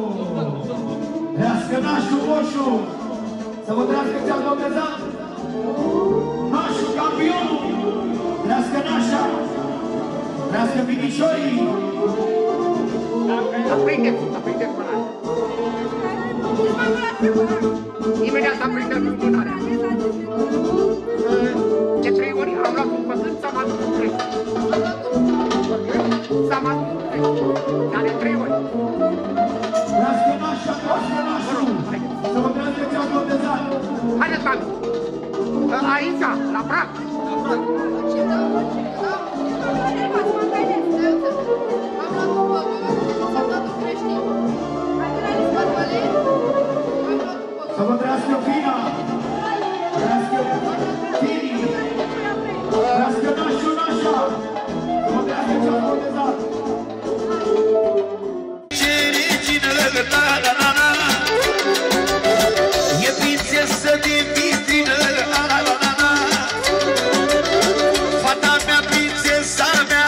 Trească nașul Moșu! Să vă trească cea Dumnezeu! Nașul campionul! Trească nașa! Trească minișorii! Aprinde-ți mânarea! Imediat aprinde-ți mânarea! De 3 ori am luat un pământ, s-am adus un trei. S-am adus un trei. Dar de 3 ori. Trească nașa, trească nașul! Să vă trească cea Dumnezeu! Haideți, mami! Aici, la prag! Să vă trească Fina! Trească Finii! Trească nașul nașa! Să vă trească cea Dumnezeu! E prințesă din vitrină, fata mea, prințesa mea,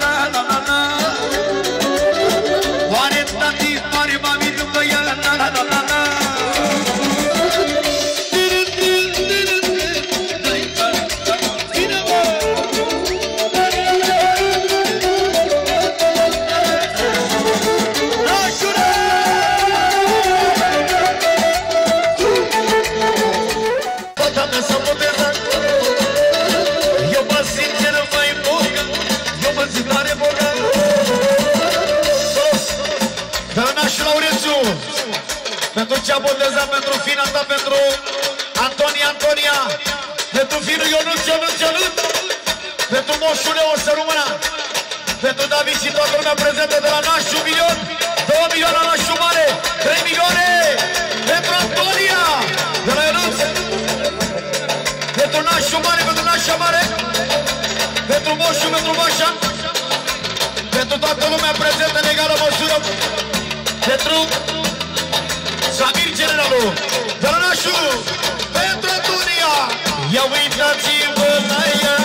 oare tati mare mami după ea, pentru cea boteza, pentru fina ta, pentru Antonia, pentru finul Ionuț, pentru moșul Leo, să rămână, pentru David și toată lumea prezentă de la nașul milion, 2 milioane la nașul mare, 3 milioane pentru Antonia, de la Ionuț, pentru nașul mare, pentru nașa mare, pentru moșul, pentru mașa, pentru toată lumea prezentă în egală măsură, pentru Samir generalul, de la nașul, pentru Antonia. Ia uitați-vă la ea,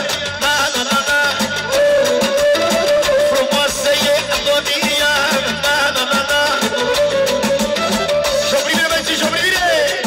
frumoasă e Antonia, și-o privire, băieții, și-o privire!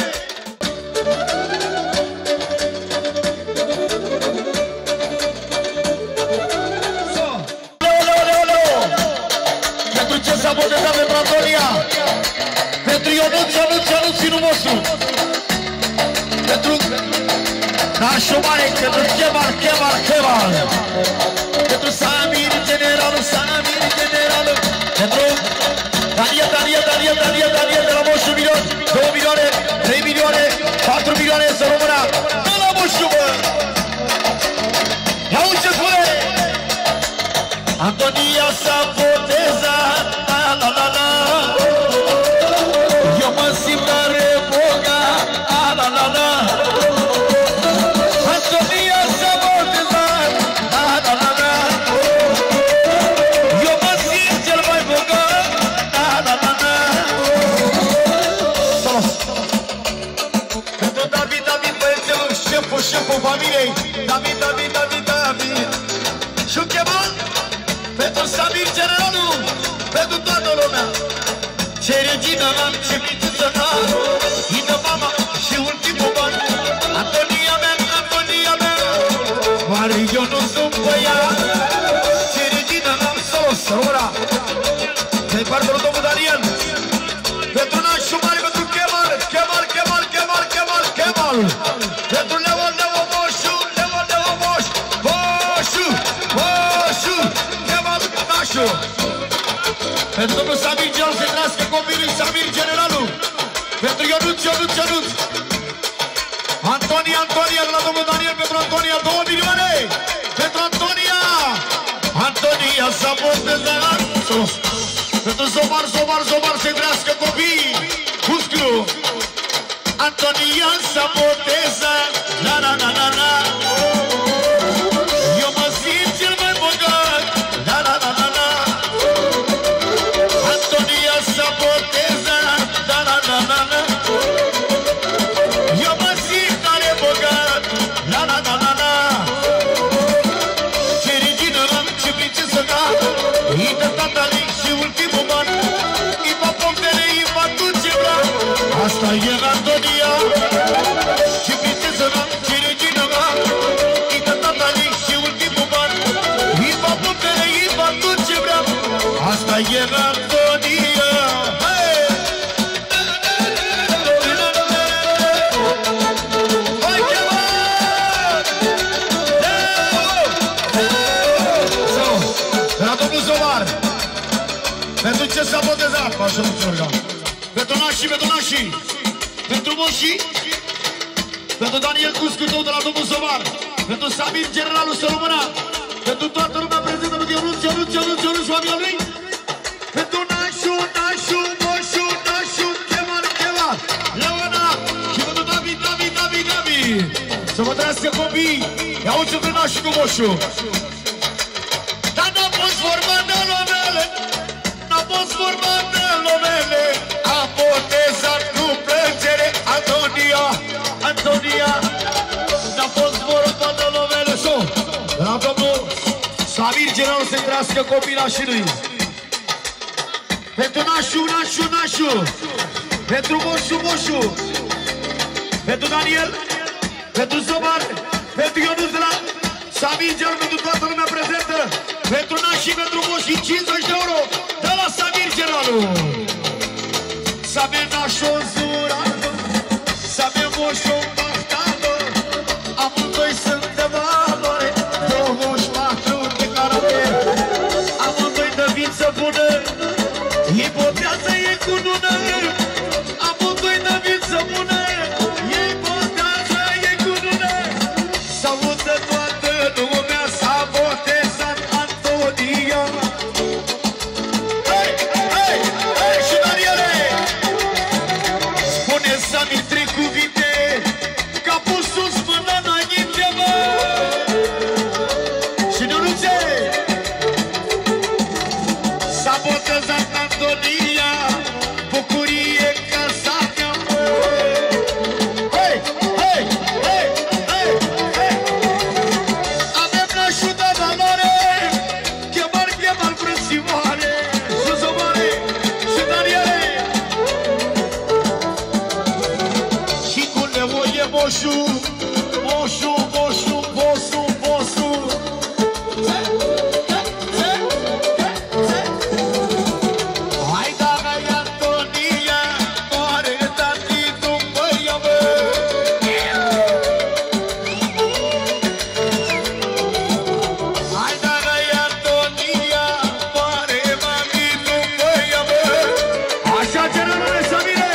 Leo! Pentru ce s-a botezat pentru Antonia? Pentru Ionuț, finul nostru, pentru nașul mare, pentru Chemal, pentru Samir generalul, pentru Daniel de la moșul milion, 2 milioane, 3 milioane, 4 milioane să rămână, de la moșul, bă! Ia uite ce spune! Antonia s-a botezat, la. Eu mă simt tare bogat, la. Antonia s-a botezat, la. Eu mă simt cel mai bogat, la. Salut! Pentru David, băiețelul, șeful familiei, David. Și-o chemăm pentru Samir generalul, pentru toată lumea. Ce regină am, ce prințesă n-am, ină mama și ultimul ban. Antonia mea, oare eu nu sunt băiat? Ce regină am, sora, de-i partea lui domnul Daniel, pentru nașul mare, pentru Chemal, pentru Leo Moșu, Chemal, nașul. Pentru domnul Samir generalul, să trăiască copilul Samir generalul. Pentru Ionuț. Antonia, de la domnul Daniel, pentru Antonia, 2 milioane. Pentru Antonia s-a botezat. Pentru Zomar, să trăiască copii. Musclu. Antonia s-a botezat. La. Eu mă simt cel mai bogat. La. Antonia s-a botezat, la. Eu mă simt tare bogat, la. Ce regină am, ce prințesă n-am, ină tatălui și ultimul ban, ină pompele, așa nu țărga. Pentru nașii, pentru nașii, pentru moșii, pentru Daniel Cuscutău de la domnul Sovar, pentru Samir, generalul să rămână, pentru toată lumea prezentă, pentru Ionuț, familia lui, pentru nașu, moșu, chemar, Leona, și pentru David. Să vă trăiască copii, ia-uți-o pe nașul cu moșu. Dar n-a fost vorba de lovele, n-a fost vorba de lovele, a botezat cu plăcere Antonia, n-a fost vorba de lovele. So, de la domnul Samir General să trăiască copilașii lui. Pentru nașu, pentru moșu, pentru Daniel, pentru Zobar, pentru Ionuț de la Samir General, pentru toată lumea prezentă, pentru nașii, pentru moșii, 50 de euro de la Samir Generalul. Să avem nașul în zurată, să avem moșul în baftană, amândoi sunt de valoare, 24 de caracter, amândoi de viță bună, ei botează, ei cu nună, amândoi de viță bună, ei botează, ei cu nună, s-audă toată lumea, s-a botezat Antonia. Hei, și Daniele, spune-ți Samir 3 cuvinte, că a pus sus mâna înainte, mă! Și Ionuțe, s-a botezat Antonia, bucurie casa mea, mă! Hei! Avem nașul de valoare, chemar, frățioare, și Zobare, și Daniele, și cu Leo e moșu. Hai da mea Antonia, moare tati după ea, mă! Hai da mea Antonia, moare mami după ea, mă! Așa, generale Samire!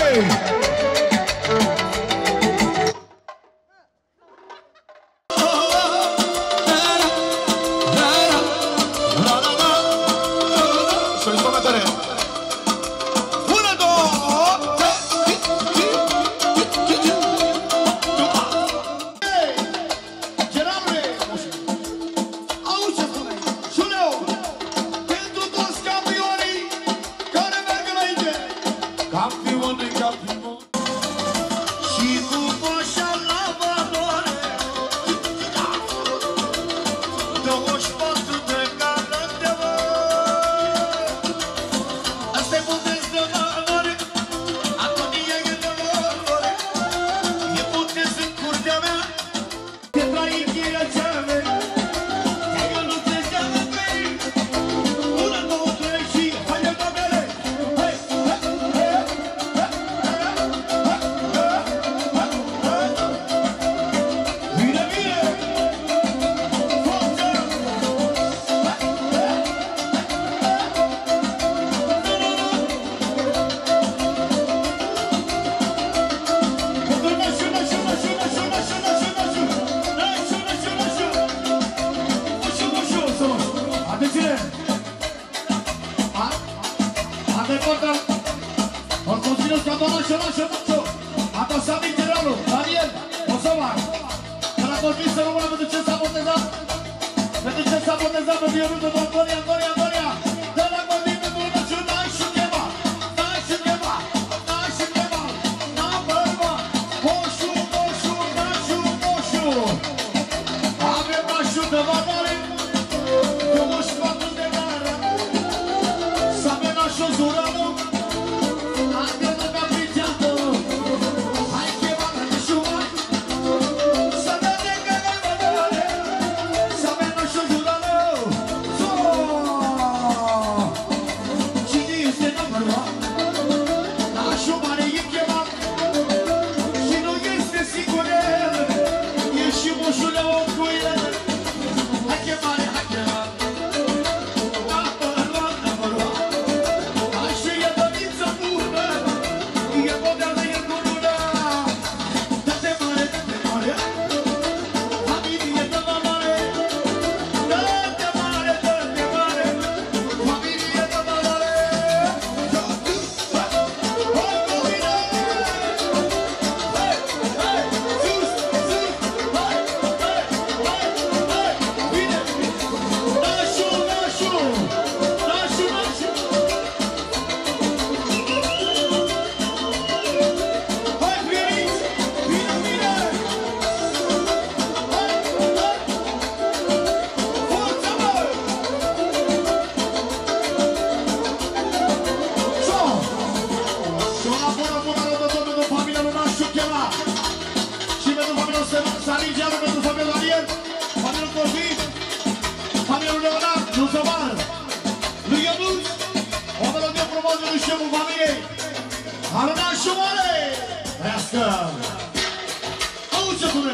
șeful familiei, Aruna Șumare! Trească! Auzi ce spune!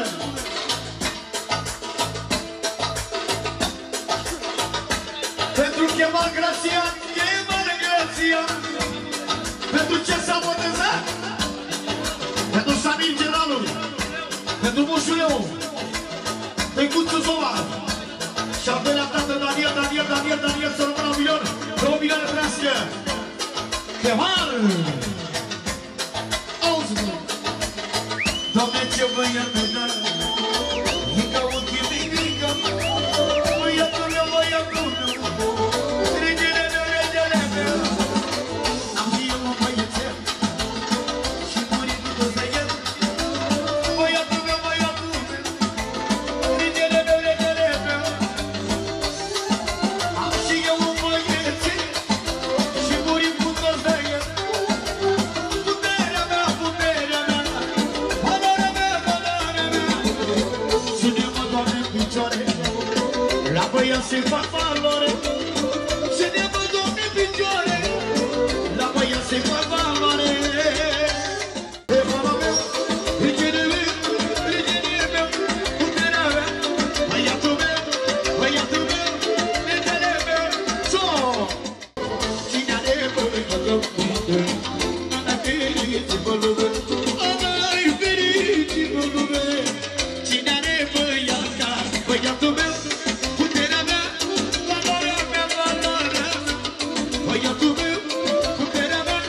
Pentru Chemal Grațian, pentru ce s-a botezat? Pentru Samir Generalul, pentru Moșul Leu, Tăicuțu Zova, și al doilea tată Daniel, să rămână 1 milion, 2 milioane trească. Chemal! Auzi-mă! Doamne, ce băiată, dar e ca un chimică, băiatul meu, regele meu, am și eu un băiețel și buricul de zăiet, băiatul meu, regele meu, am și eu un băiețel și buricul de zăiet, puterea mea, valoarea mea, ține-mă, Doamne, în picioare, la băiat se fac valoare, ține-mă, Doamne, în picioare, la băiat se fac valoare. E mama meu, regele meu, puterea mea, băiatul meu, regele meu, cine are băiatul meu, ana fericit pe lume, cine are băiatul meu, puterea mea, valoarea mea, băiatul meu, puterea mea,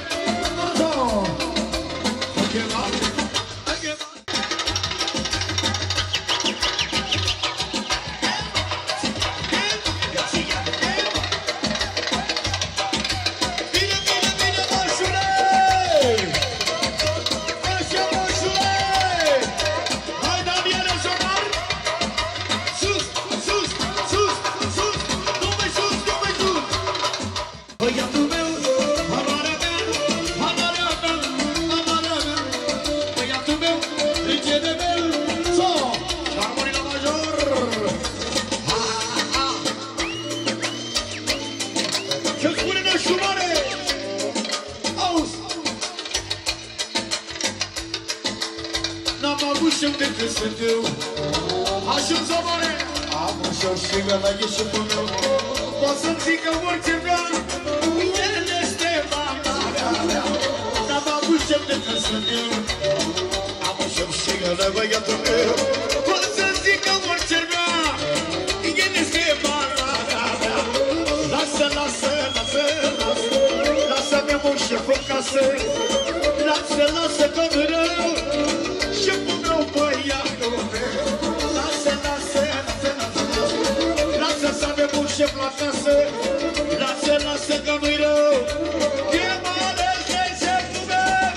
Bine, moșule! Așa, moșule! Hai, Daniele, Jomar! Sus! Dumă-i sus! Băiatul meu, valoarea mea, băiatul meu, regele meu, și armonii la major! Ce spune Nășumare? Auzi! N-am avut și-eu decât sunt eu, ajuns amore, am ușor și mi-a ieșit pe meu, pot să-mi zică orice vrea, el este valoarea mea, n-am avut și-eu decât sunt eu, am ușor și el e băiatul meu, pot să-mi zică orice vrea, el este valoarea mea, lasă-mi mă șeful în casă, lasă că nu rău, șeful meu, băiatul meu, lasă să avem un șef la casă, lasă că nu-i rău, Chemal este șeful meu.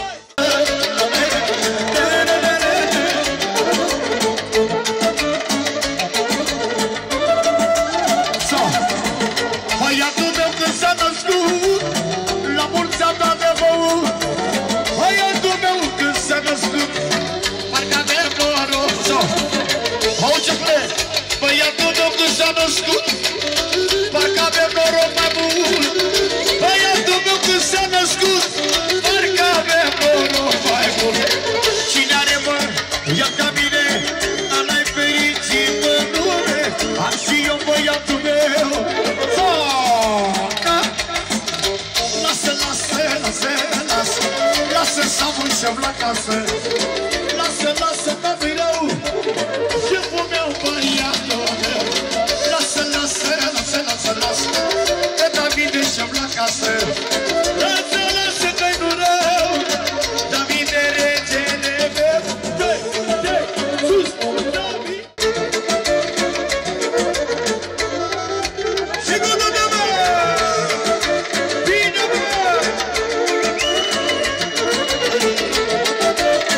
Băiatul meu când s-a născut, la mulți am dat de băut, băiatul meu când s-a născut, parcă avem noroc. Auzi ce plec, băiatul meu când s-a născut, parcă avem noroc mai mult, băiatul meu când s-a născut, parcă avem noroc mai mult. Cine are mă, ia ca mine, ala-i fericit în lume, am și eu băiatul meu. Lasă să am un șef la casă, lasă că nu-i rău, șeful meu, băiatul meu, lasă că Davide șef la casă, lasă că-i nu rău, Davide regele meu, sus, Davide. Sigur nu de mă, bine mă.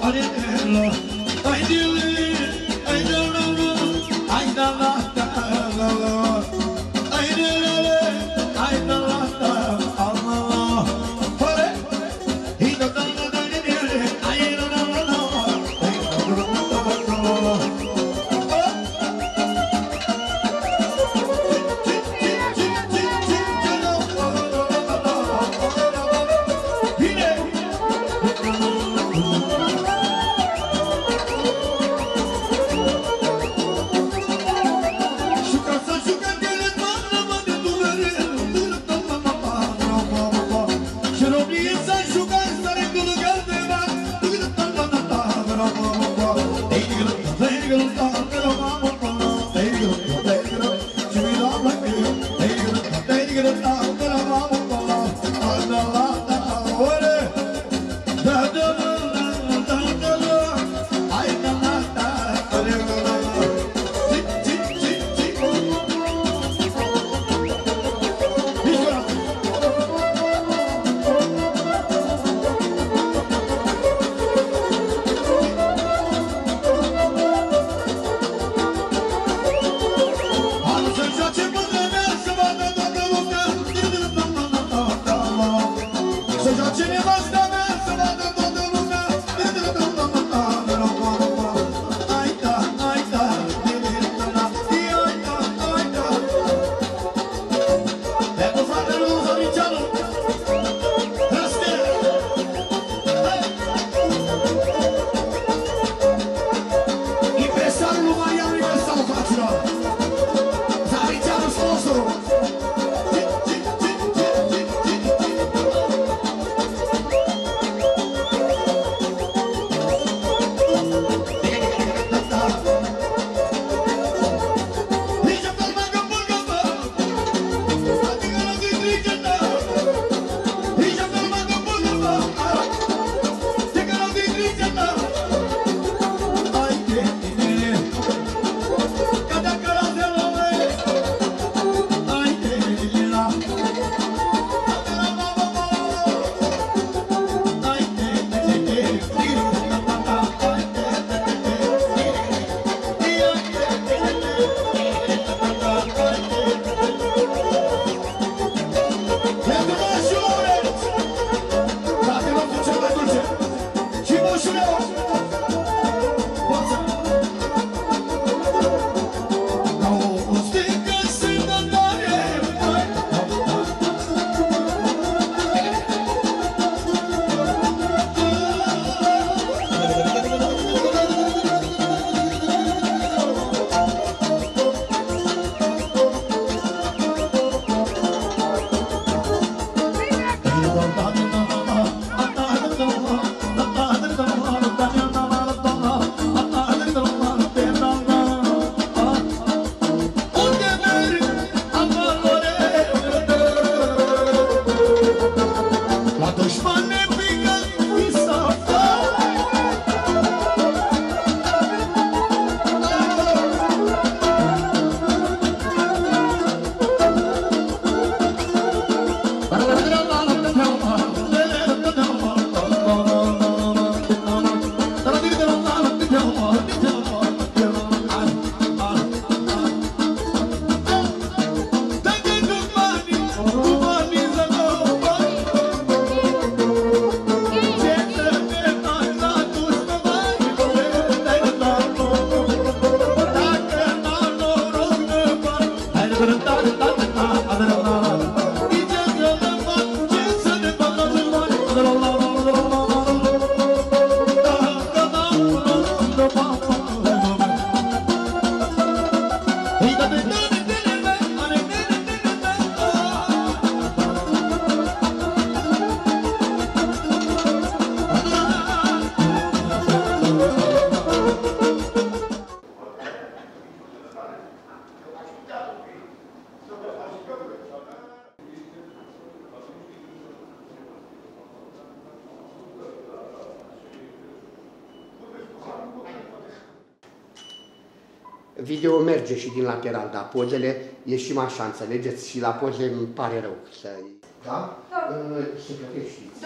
Video merge și din lateral, dar pozele e și așa, înțelegeți? Și la poze îmi pare rău să... Da? Da. Să plătești. Da, să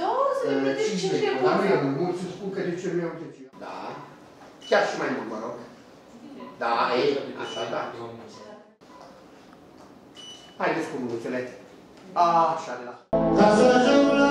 5 lei. Dar nu e mult, mulți îmi spun că de ce nu iau de ce. Da. Chiar și mai mult, mă rog. Da, e, așa, da. Haideți cu mânuțele. Așa de la. Ca să ajung la...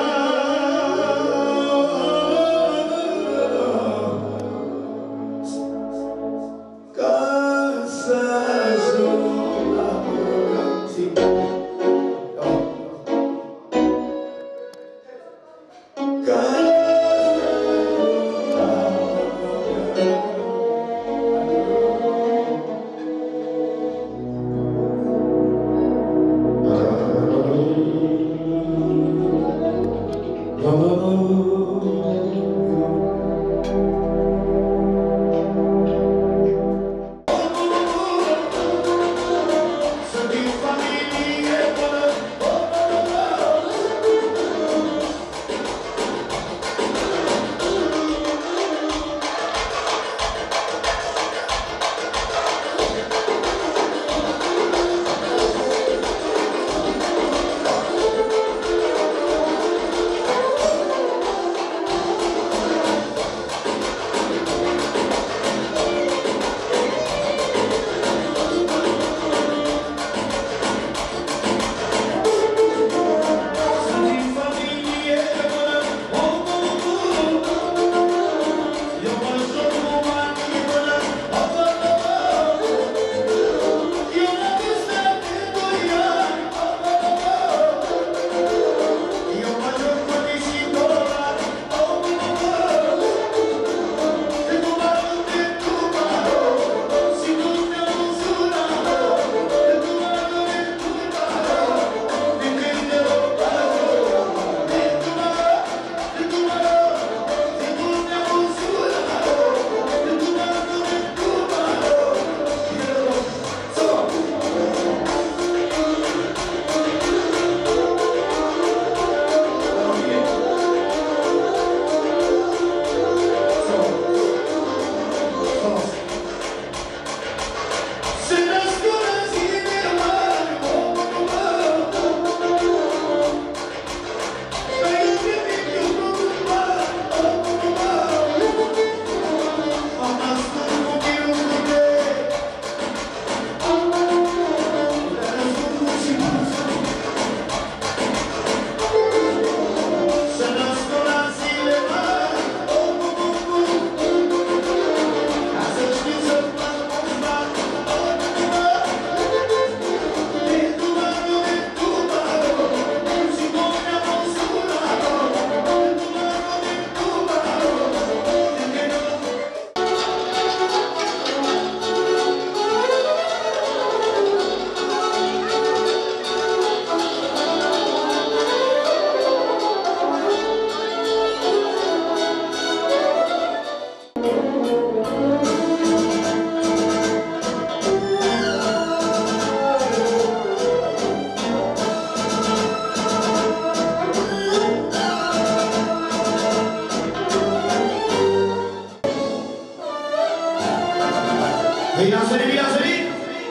Bine ați venit, bine ați venit!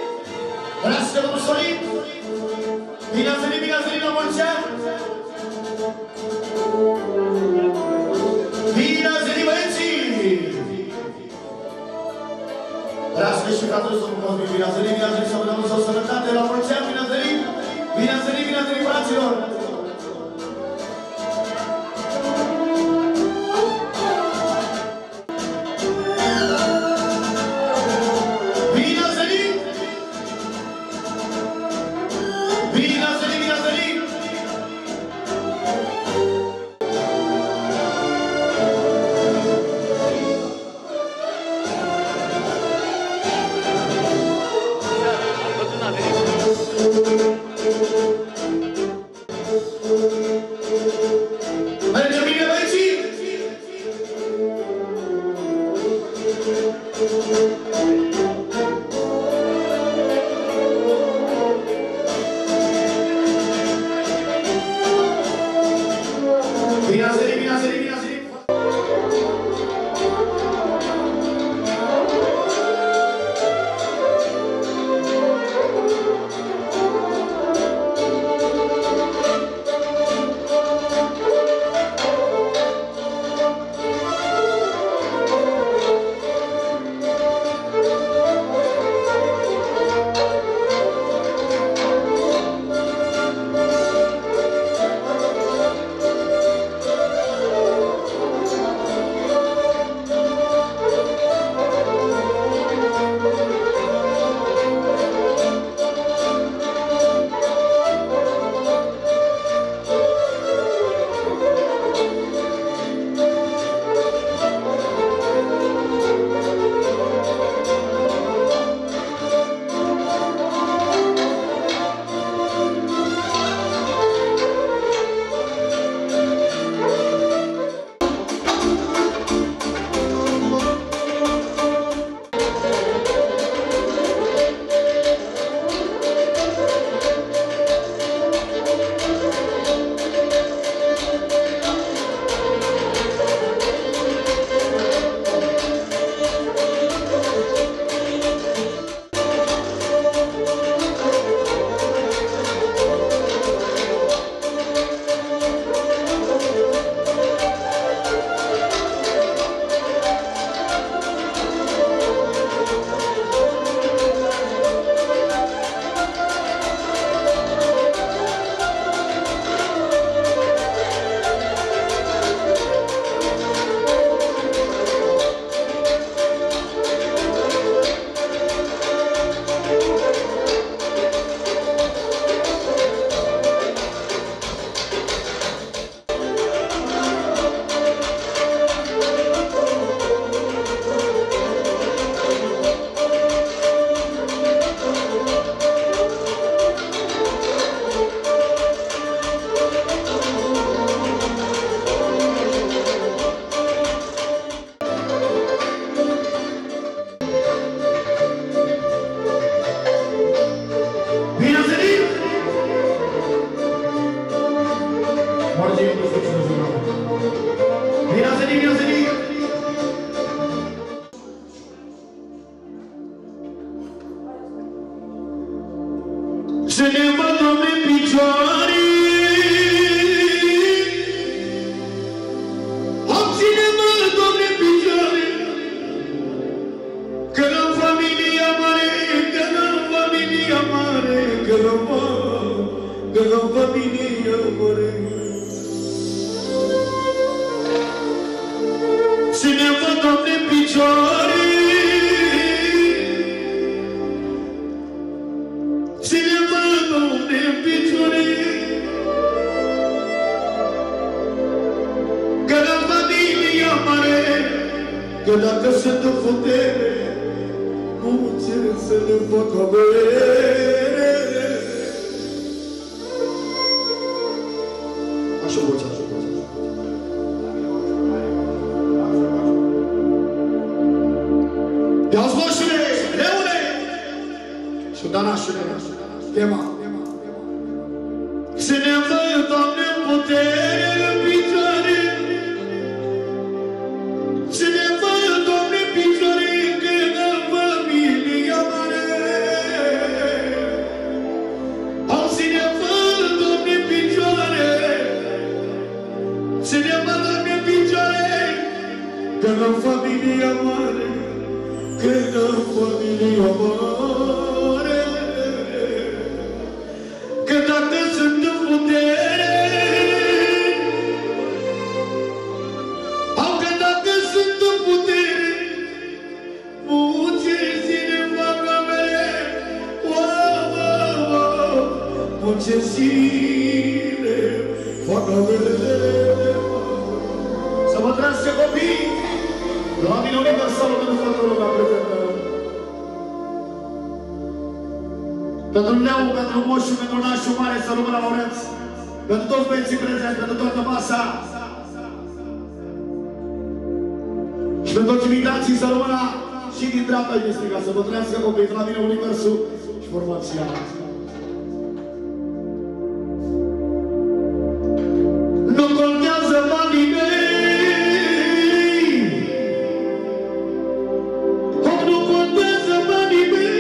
Vrească domnul Sorin! Bine ați venit la mulți ani! Bine ați venit, băieții! Vrească și fratele domnul Cosmin, bine ați venit să vă dăm o sănătate la mulți ani, bine ați venit! Bine ați venit, fraților! Că dacă sunt în putere, mulți să ne facă avere. Așa vocea, așa vocea. Ia-ți moșule, leule! Și danașule, chema. Să ne văd, Doamne, în putere, în picioare. Să ne văd, Doamne, în picioare, când în familia mare. Am să ne văd, Doamne, în picioare. Să ne văd, Doamne, în picioare, când în familia mare. Când în familia mare. Că dacă sunt în putere, au că dacă sunt în putere, muncesine fac avere, muncesine fac avere. Să vă trăiască copii, la mine universalul de toată lumea prezentă. Pentru Leu, pentru Moșu, pentru Nașu Mare, să rămână la Laurenț, pentru toți băieții prezenți, pentru toată masa și pentru toți invitații să rămână și din dreapta și din stânga, să vă trăiască copii, la mine universul și formația. Nu contează banii mei, nu contează banii mei,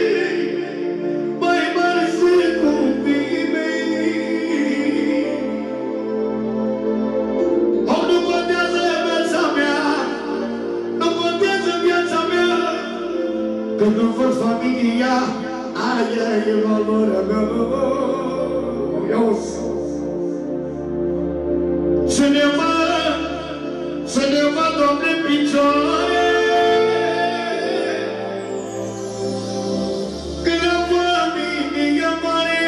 când nu văd familia, aia e valoarea mea. Să ne văd, Doamne, în picioare, când în familia mare.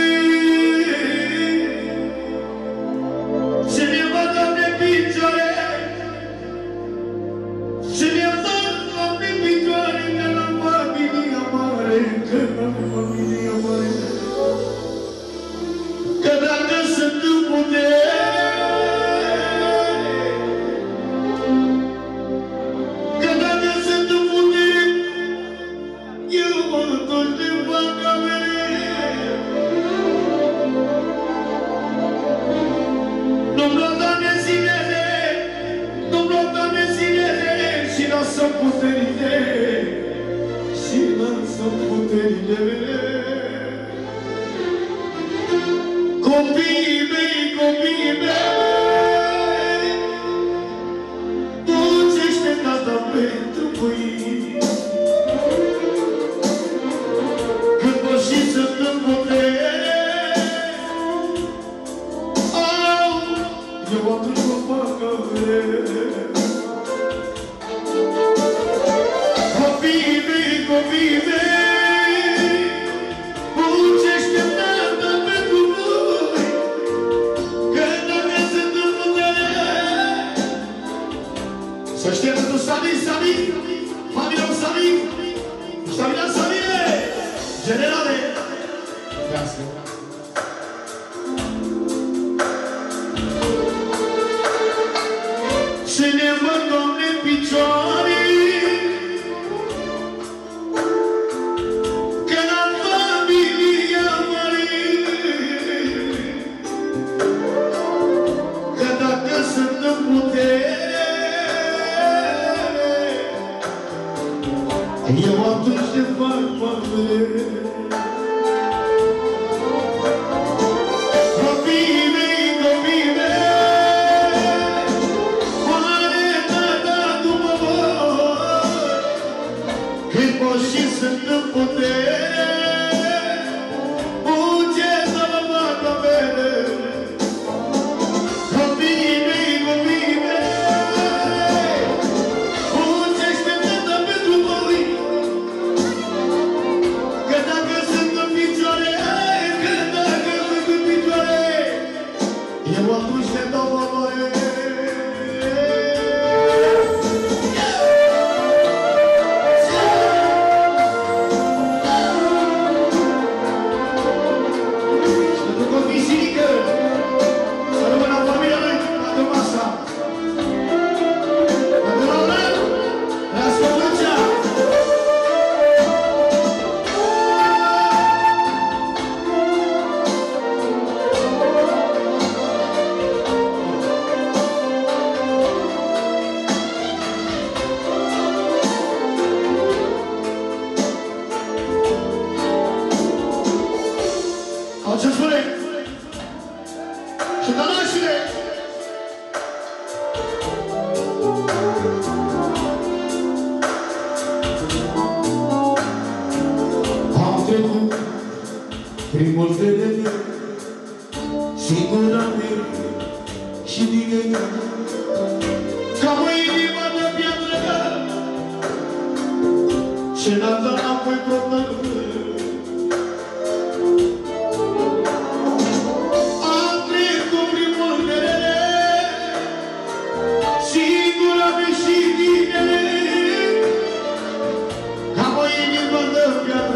Să ne văd, Doamne, în picioare, să ne văd, Doamne, în picioare, când în familia mare, când în familia mare. Că dacă sunt în putere, că dacă sunt în putere, eu mă întorc de fac avere. Nu-mi lua, Doamne, zilele, nu-mi lua, Doamne, zilele, și lasă puterile, și lasă puterile mele. Copiii mei, muncește tata pentru voi. Când vă și sunt în putere, eu atunci vă fac avere. Copiii mei, muncește tata pentru voi. Când dacă sunt în putere, să știe pentru Sami, familia Sami, generale. Să ne văd, Doamne, în picioare, că la familia mare. Că dacă sunt în putere, eu atunci te fac favere. Copiii mei, oare tata după voi, când poți și sunt în putere, munce să mă fac avere. Copiii mei, muncește tata pentru voi. Că dacă sunt în picioare, eu atunci te dau valoare. Primul vedere, singura mea și din ea, ca o inimă de piatră, ce n-a dat apoi problemă. Am trecut primul vedere, singura mea și din ea, ca o inimă de piatră,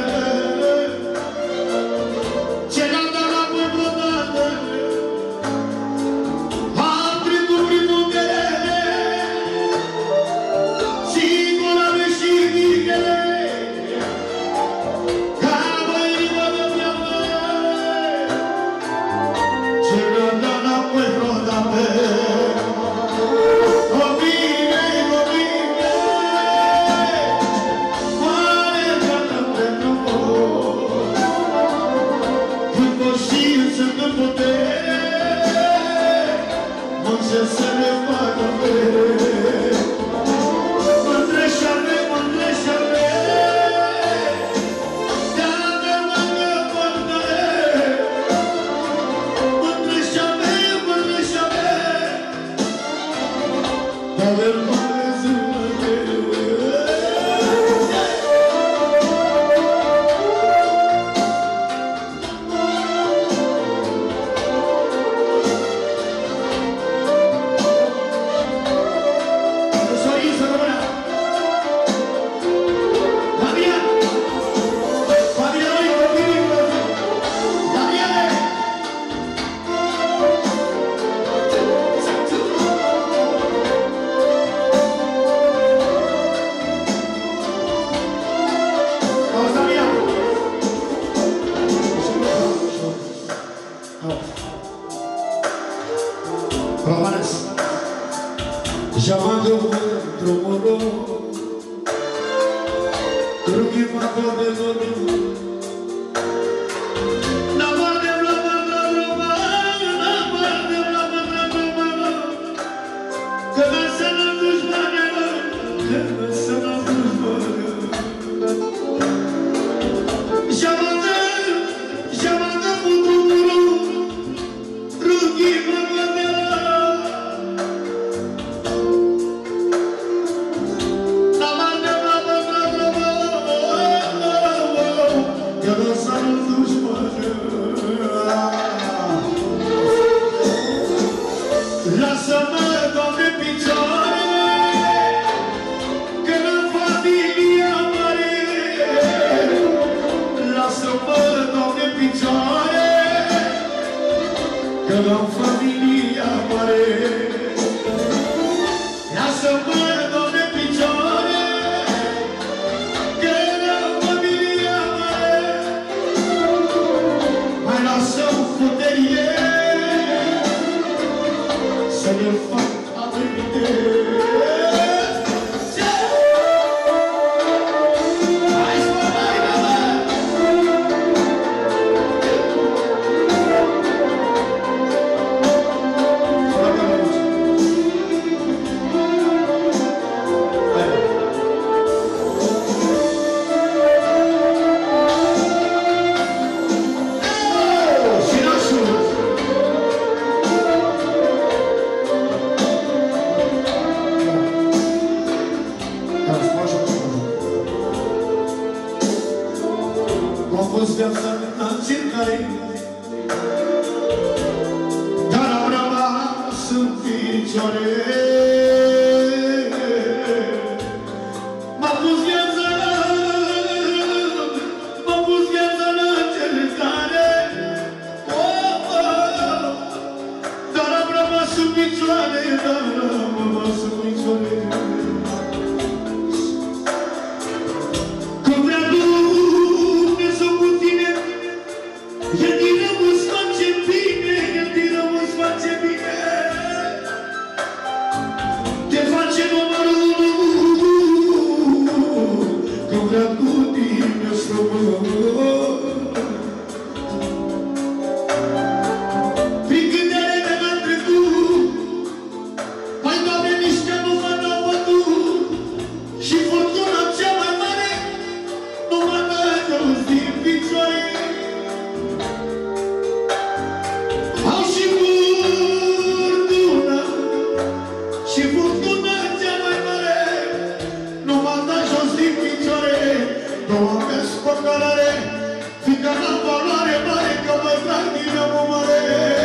călare, fica la valoare mare, că mă trag din neamul mare.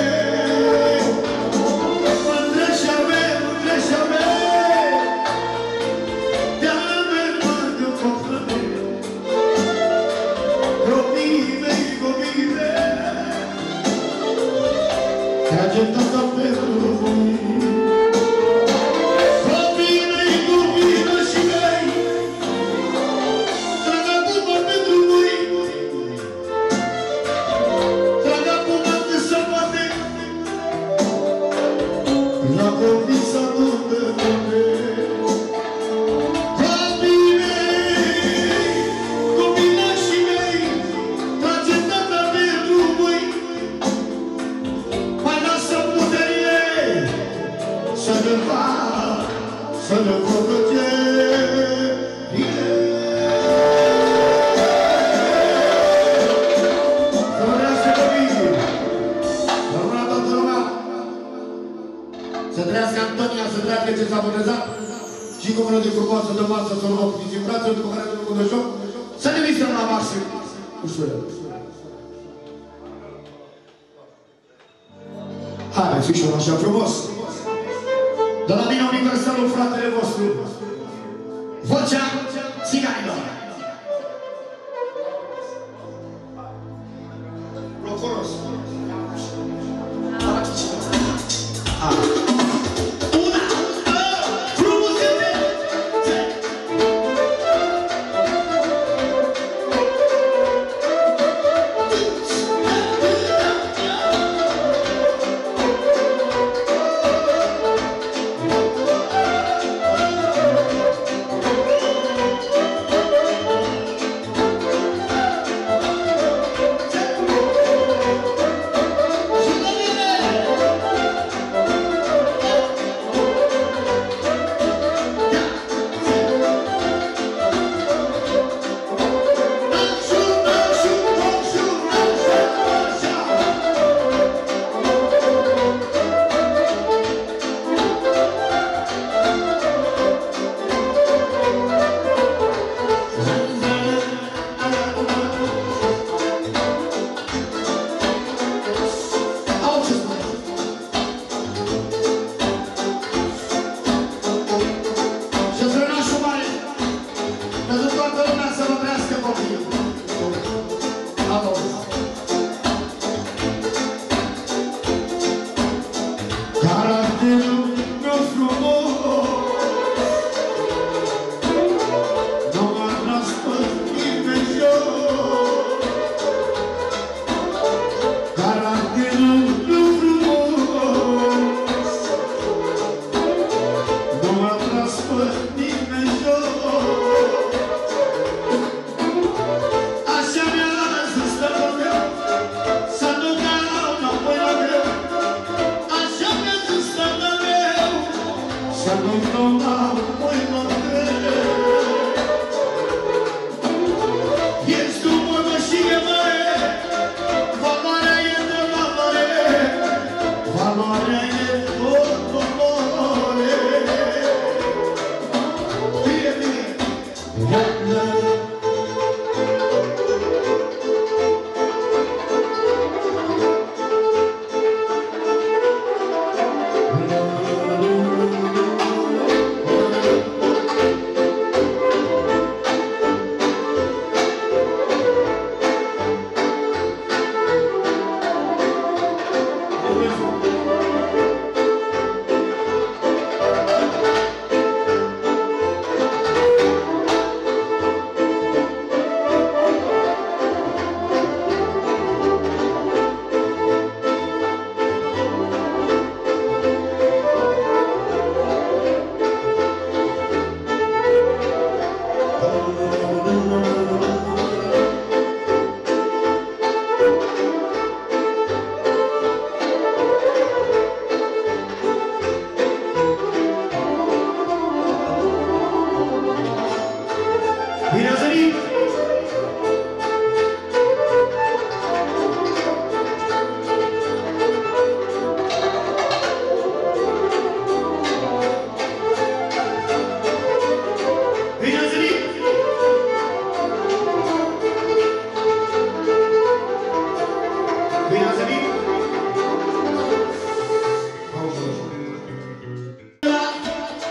Mândreșa mea, de-a mea mă copilă, copiii mei, trage tata pentru voi. Copiii mei, și mei, trag acum pentru voi. Trag acum cât se poate, la convința de lume. Copiii mei, copilașii mei, trage tata pentru voi. Mai lasă puterie să ne fac, să ne protege. Să trăiască copiii, să rămână toată lumea. Să trăiască Antonia, să trăiască ce s-a botezat. Și cu mână de frumoasă de masă să luăm cu din brațe, după care ne luăm de joc. Să ne mișcăm la maxim. Ușură. Hai, fișul așa frumos. De la mine universalul, fratele vostru. Vocea țiganilor. Procuros. Una, frumusețe.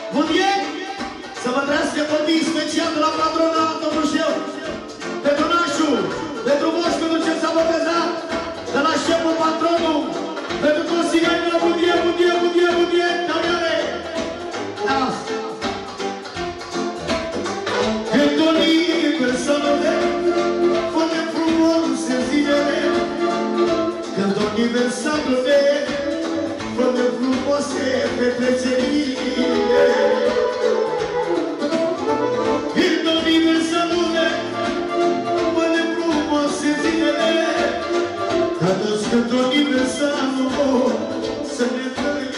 Bunie, să vă trăiască copiii special de la patrona Tomușeu, pentru nașul, pentru moș, pentru ce s-a botezat, de la șeful patronul, pentru toți țiganii de la Bunie, Bunie, Bunie, Bunie, Damiane! Da! Când o aniversare, foarte frumoase zilele, când o aniversare, foarte frumoase petrecerile. Când o aniversare, foarte frumoase zilele, ca toți când o aniversare, să ne trăim.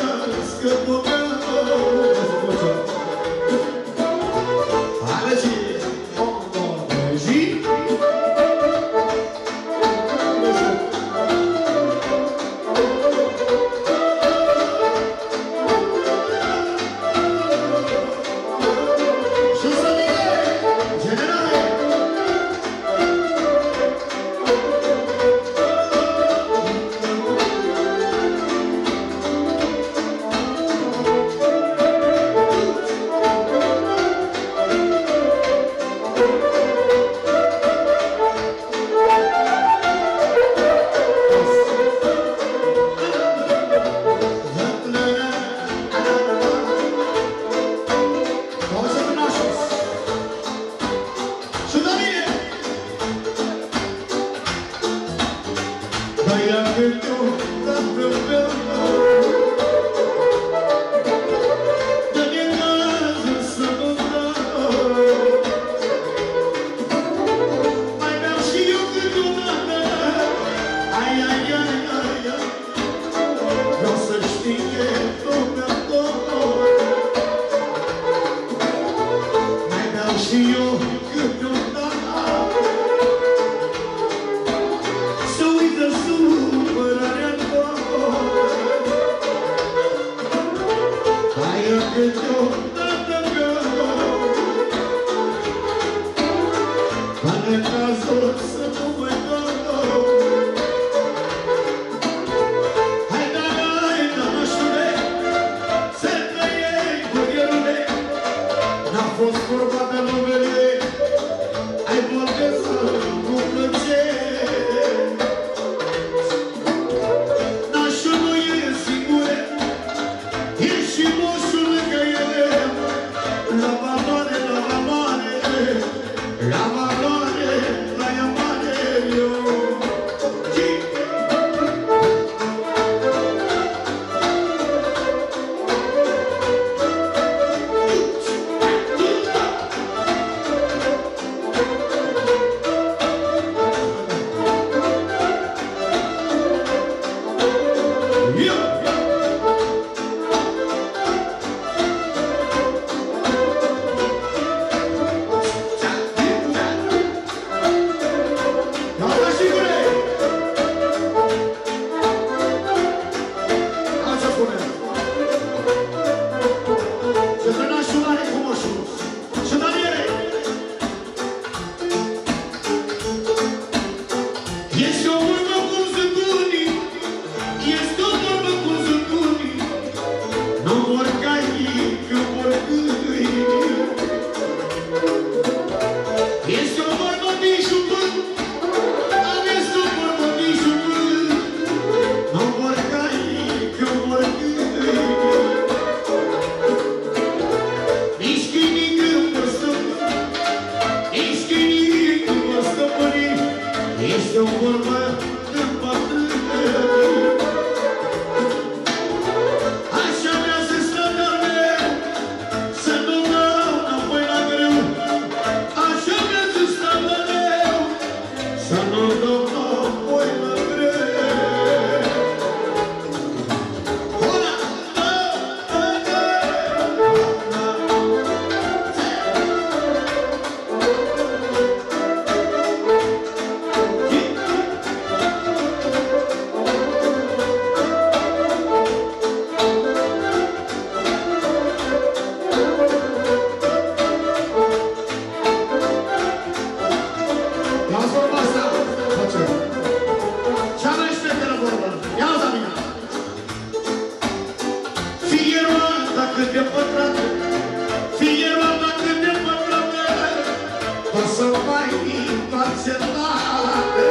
să mai întoarce date.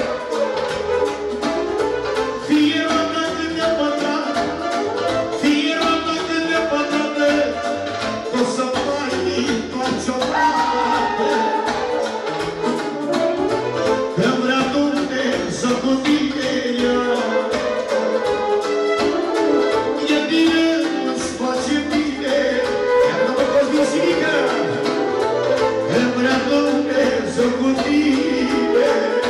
Fie roată cât de pătrat, fie roată cât de pătrate, o să mai întoarce o dată. Că vrea Dumnezeu cu tine, e bine, îți face bine, iar nu mă poți biserică. Că vrea Dumnezeu cu tine,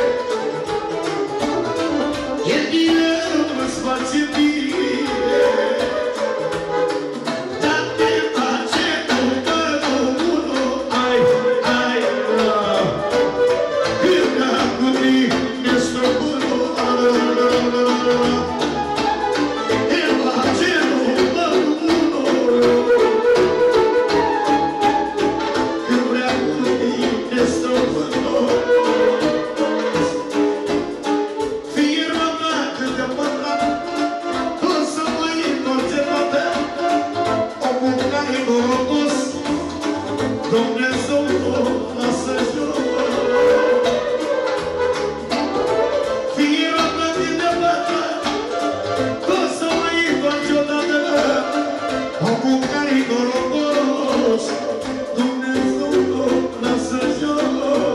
e bine, îți face bine. Dar te face numărul unu, ai, când am cu tine stăpânul, te face numărul unu, când vrea cu tine stăpânul. Fie roata cât de pătrat, o să mai întorce toate. Omul care-i norocos, Dumnezeu o lasă jos. Fie roata cât de pătrat, o să mai întorce odată. Omul care-i norocos, Dumnezeu o lasă jos.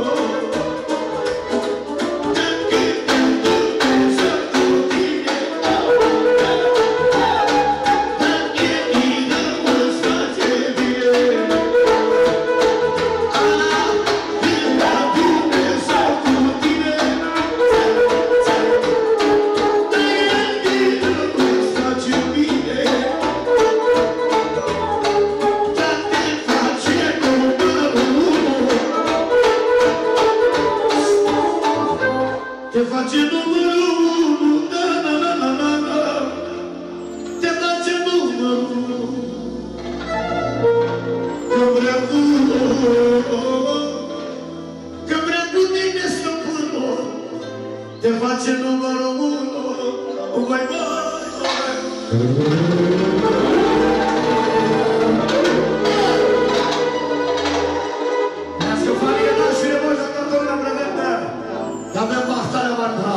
Te face numărul unu, da, da, da, da, da, da. Te face numărul unu, că vrea cu tine stăpânul. Te face numărul unu, vai, Nască familie nașire, voi să cătări la preventă. Avem bastarea Marta.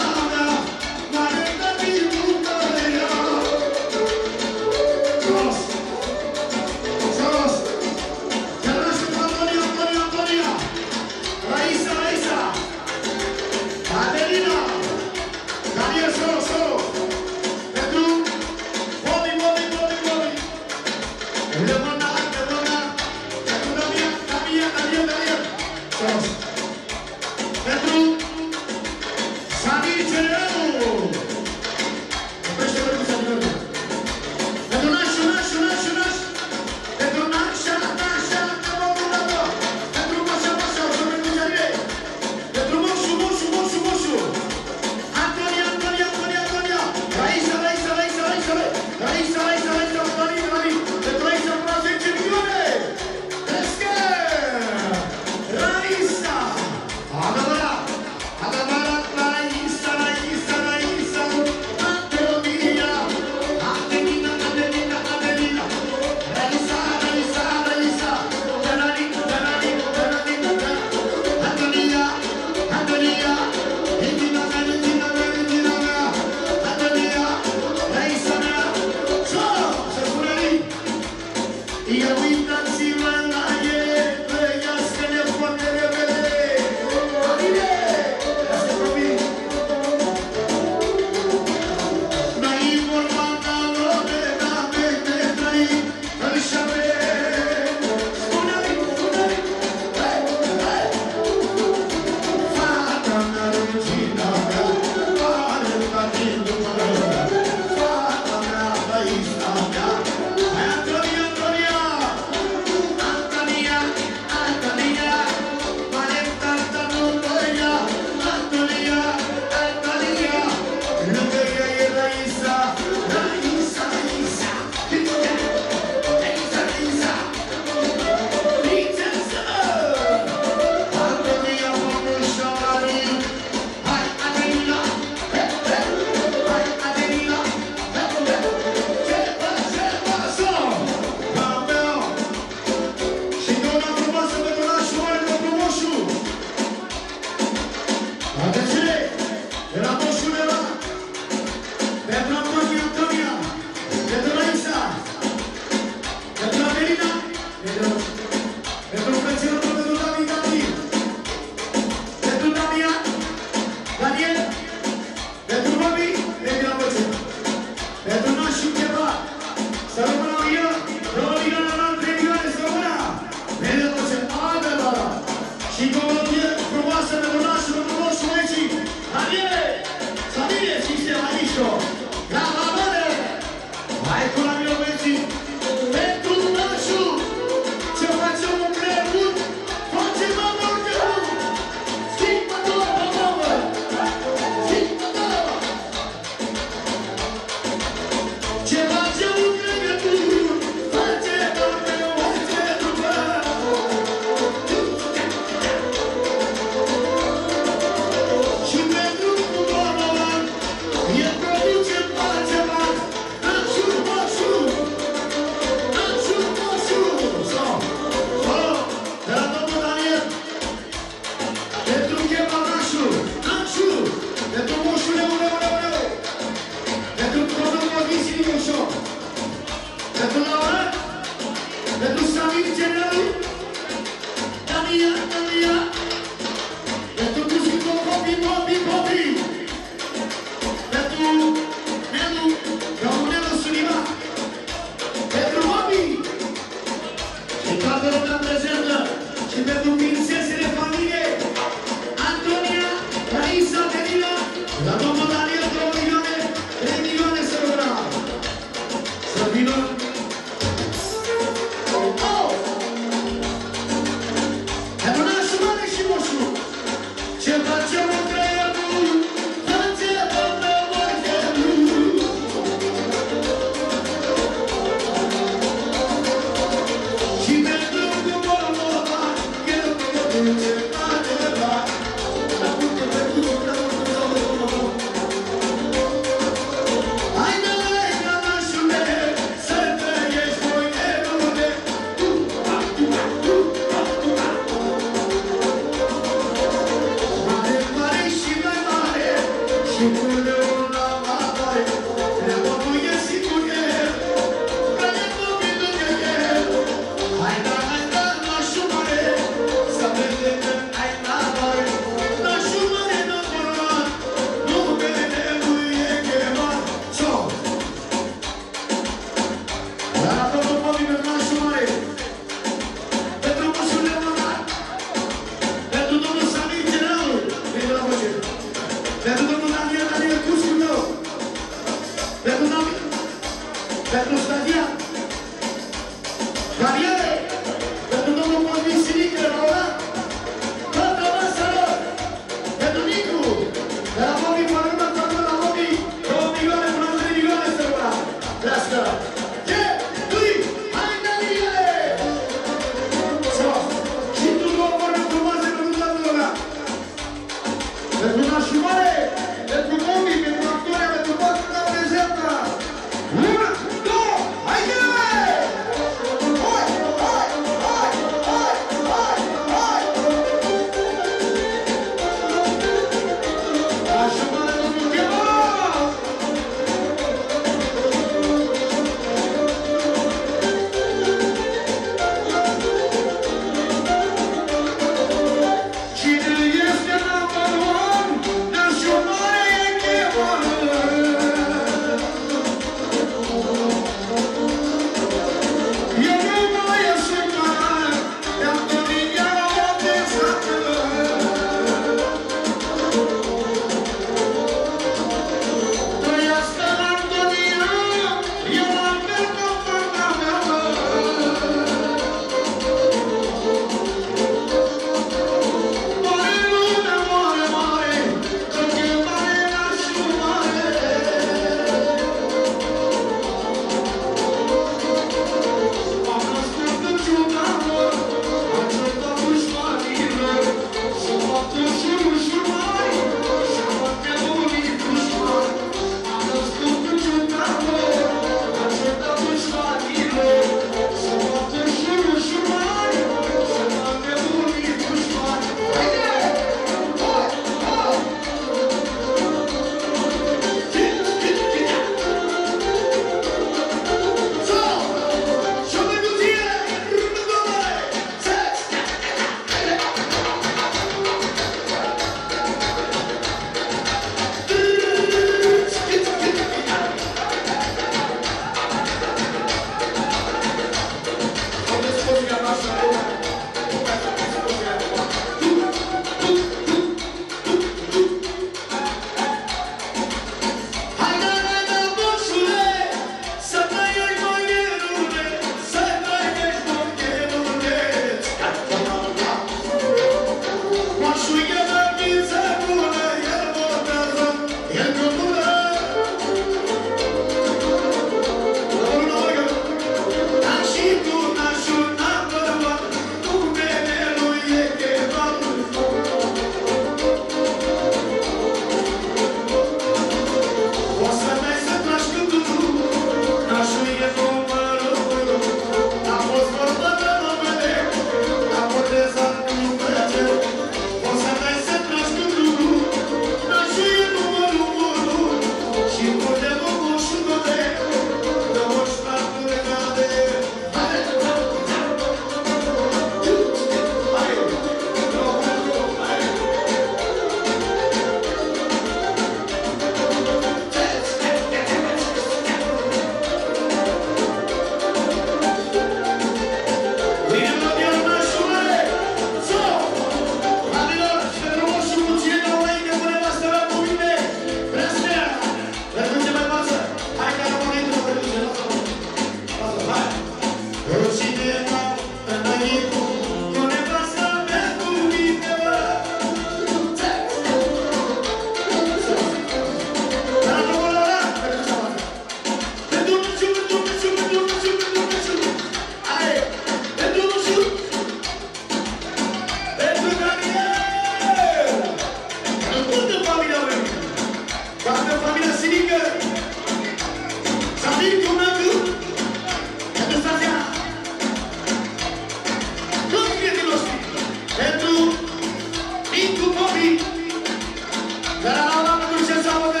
Pentru Mincu Bobby, de la Lava pentru ce s-a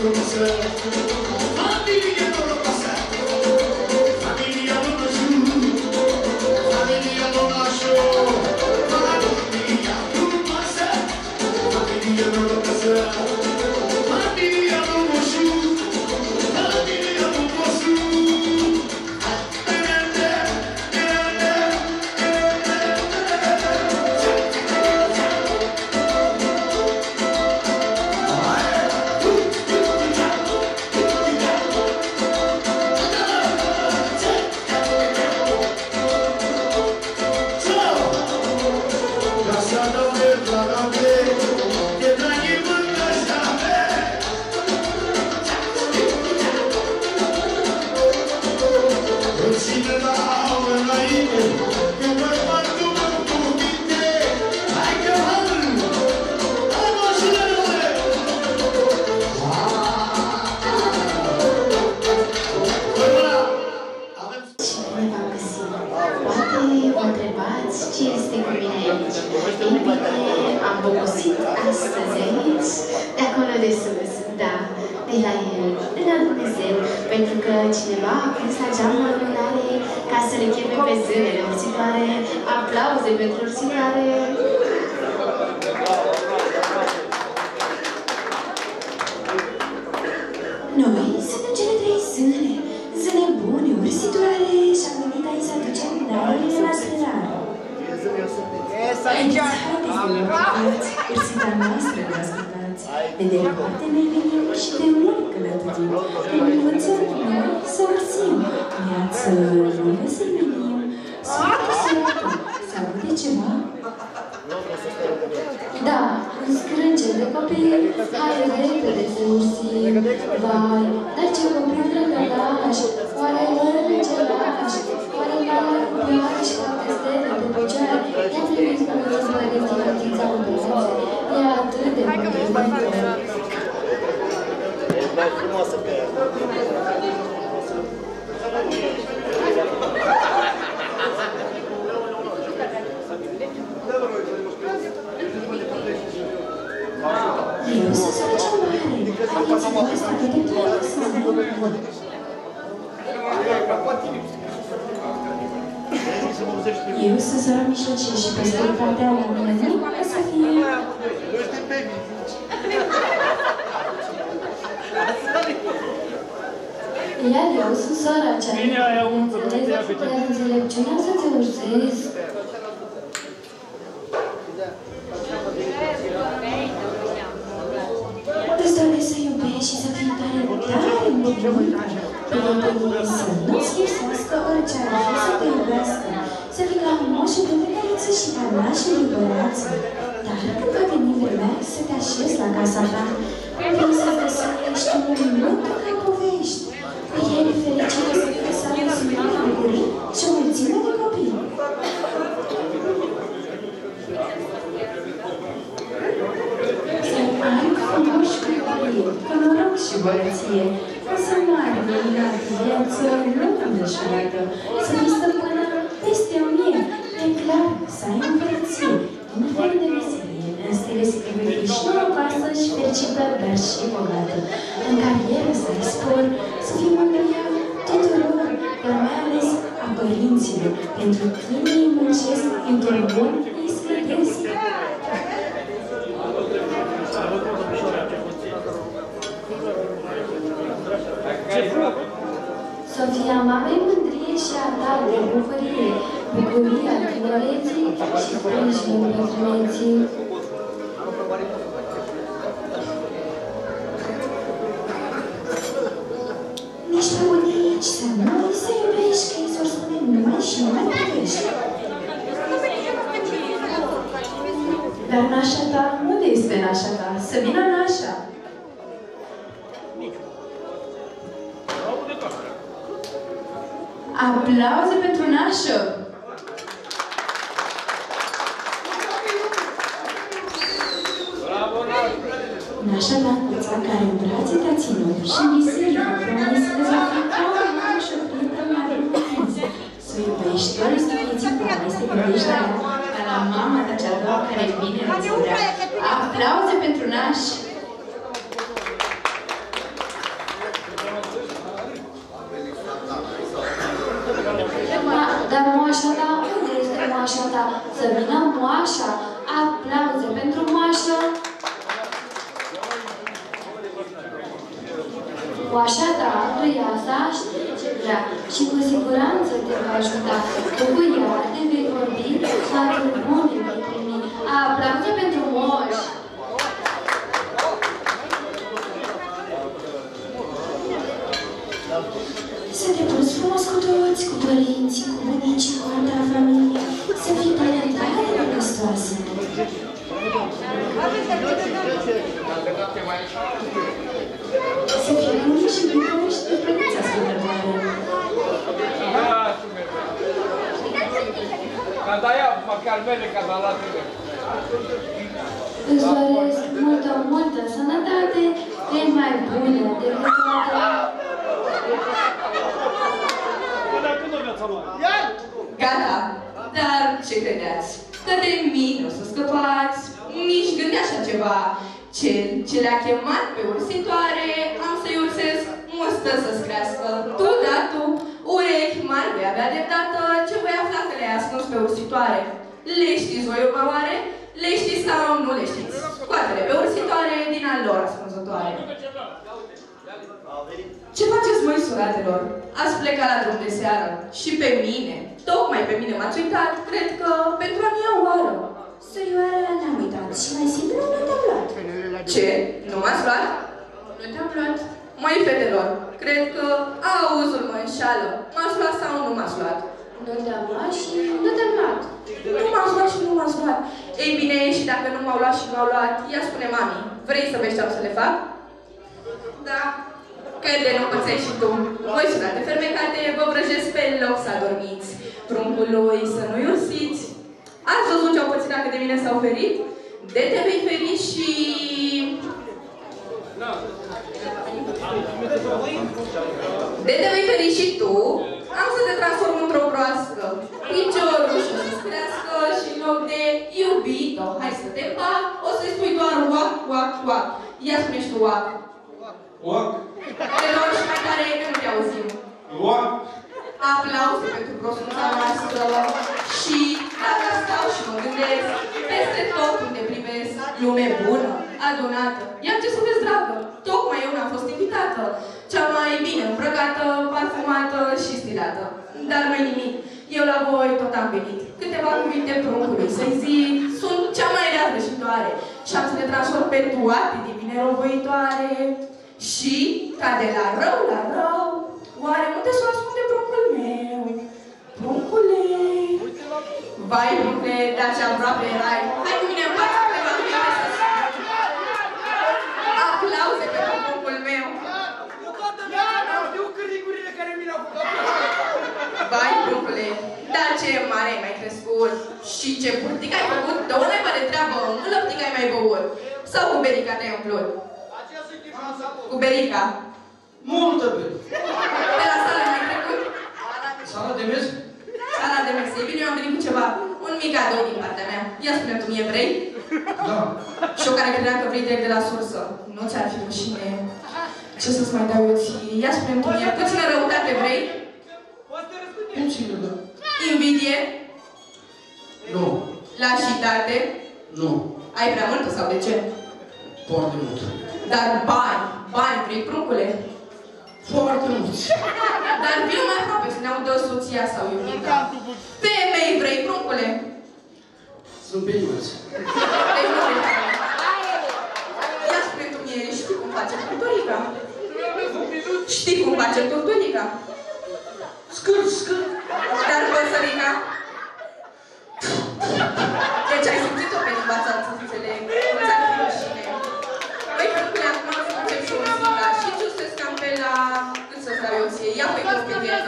Eu sunt sora mijlocie și pe partea oamenii o să fie... Iar eu sunt sora cea care înțelepciunea să te urzezi. Îți doresc să iubești și să fii tare multă. Prietenii să nu-ți lipsească orice ar fi să te iubească. Să fii ca moșul de veneriță și ca nașul iubăreață. Dar când va veni vremea să te așezi la casa ta, vei să găsești un mult ca povești. Ieri fericită să fie să aveți multă bucurii și o mulțime de copii. Să ai frumoși copii, cu noroc și bărăție, ca să moară minunată viață neîndeșurată, să fii stăpână peste 1000, e clar să ai împărăție, indiferent de meserie, în stele să te vei și o casă și fericită, dar și bogată, în carieră să ai spor, să fii mândria tuturor, dar mai ales a părinților, pentru tine îi muncesc, într-un bun îi sfântesc. Sofia, mamei mândrie și a ta de bucurie, bucuria tinereții și sprijinul bătrâneții. Nici pe bunici să nu să iubești, că îi s-or spune numai și numai privești. Dar nașa ta, unde este nașa ta? Să vină nașa! Aplauze pentru nașă! Nașa ta învăța care în brațe te-a ținut și în biserică promis că va fi ca o mamă și o prietă mare lumină. Să iubești doar este vieții tale, să gândești la ea ca la mama ta cea doua care vine în țurea. Aplauze pentru naș! O așa da, trăiasa știe ce vrea și cu siguranță te va ajuta. Tu cu ea te vei vorbi, sfatul bun îi vei primi. Aplauze pentru moș! Să te porți frumos cu toți, cu părinții, cu bunicii, cu alta familie. Să fii tare de găstoasă. Să fii bună și iubești de plăcuța sfântătoare. Când aia, măcar mele, când a luat tine. Îți doresc multă sănătate, de mai bună decât toată. Gata, dar ce credeți? Că de mine o să scăpați, nici gândi așa ceva. Cel ce le-a chemat pe ursitoare, am să-i ursesc mustă să-ți crească. Tu, da, tu, urechi mari vei avea de dată, ce voi afla că le-ai ascuns pe ursitoare. Le știți voi, urmăoare? Le știți sau nu le știți? Scoate-le pe ursitoare din al lor ascunzătoare. Ce faceți, măi, suratelor? Ați plecat la drum de seară și pe mine, tocmai pe mine m-ați uitat, cred că pentru a mea oară. Sărioară, n-am uitat și mai simplu nu te-am luat. Ce? Nu m-ați luat? Nu te-am luat. Măi, fetelor, cred că auzul mă înșală. M-ați luat sau nu m-ați luat? Nu te-am luat și nu te-am luat. Nu m-ați luat și nu m-ați luat. Ei bine, și dacă nu m-au luat și m-au luat, ia spune mami, vrei să vezi ce am să le fac? Da. Că de nu pățești și tu. Voi sunate fermecate, vă vrăjesc pe loc să adormiți. Pruncului să nu-i ursiți. Ați văzut ce-au pățit dacă de mine s-au ferit? De te vei feri și... De te vei feri și tu, am să te transform într-o broască. Piciorul și o să-ți crească și în loc de iubito, hai să te fac, o să-i spui doar uac, uac, uac. Ia spune și tu uac. Uac? Te rog și mai tare că nu te auzim. Uac? Aplauze pentru prostuța noastră și dacă stau și mă gândesc, peste tot unde privesc, lume bună, adunată. Iar ce să vezi, dragă, tocmai eu n-am fost invitată, cea mai bine îmbrăcată, parfumată și stilată. Dar nu-i nimic, eu la voi tot am venit. Câteva cuvinte pruncului să-i zic, sunt cea mai rea vrăjitoare și am să le transform pe toate divine răuvoitoare. Și, ca de la rău la rău, oare unde s-o ascunde pruncul meu? Pruncule! Vai, pruncule, dar ce aproape erai! Hai cu mine în față, câteva cuvinte să spun! Aplauze pentru pruncul meu! Vai, pruncule, dar ce mare ai mai crescut! Și ce burtic ai făcut, de o naiba de treabă, un lăptic ai mai băut! Sau cu berica te-ai umplut? Cu berica. Multă bine. Pe la sală mai trecut? Sala de mers? Sala de mers. Ei bine, eu am venit cu ceva. Un mic cadou din partea mea. Ia spune tu mie, vrei? Da. Și eu care credeam că vrei direct de la sursă. Nu ți-ar fi rușine. Ce să-ți mai dau eu ție? Ia spune tu mie, puțină răutate vrei? Puțină, da. Invidie? Nu. Lașitate? Nu. Ai prea multă sau de ce? Foarte mult. Dar bani vrei, pruncule? Foarte mult. Dar vin mai aproape să ne audă soția sau iubita. Femei vrei, pruncule? Sunt periuți. Deci nu vrei femei. Ia spune tu mie, știi cum face torturica? Știi cum face torturica? Scâr, scâr. Dar păsărica? Deci ai simțit-o pe limba ța, să înțeleg. Ți-ar fi rușine. Păi, pruncule, acum să încep și ursica. Și ce să scam pe la... Cât să stau eu ție? Ia pe pe viață.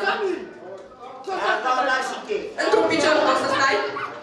Într-un picior poți să stai?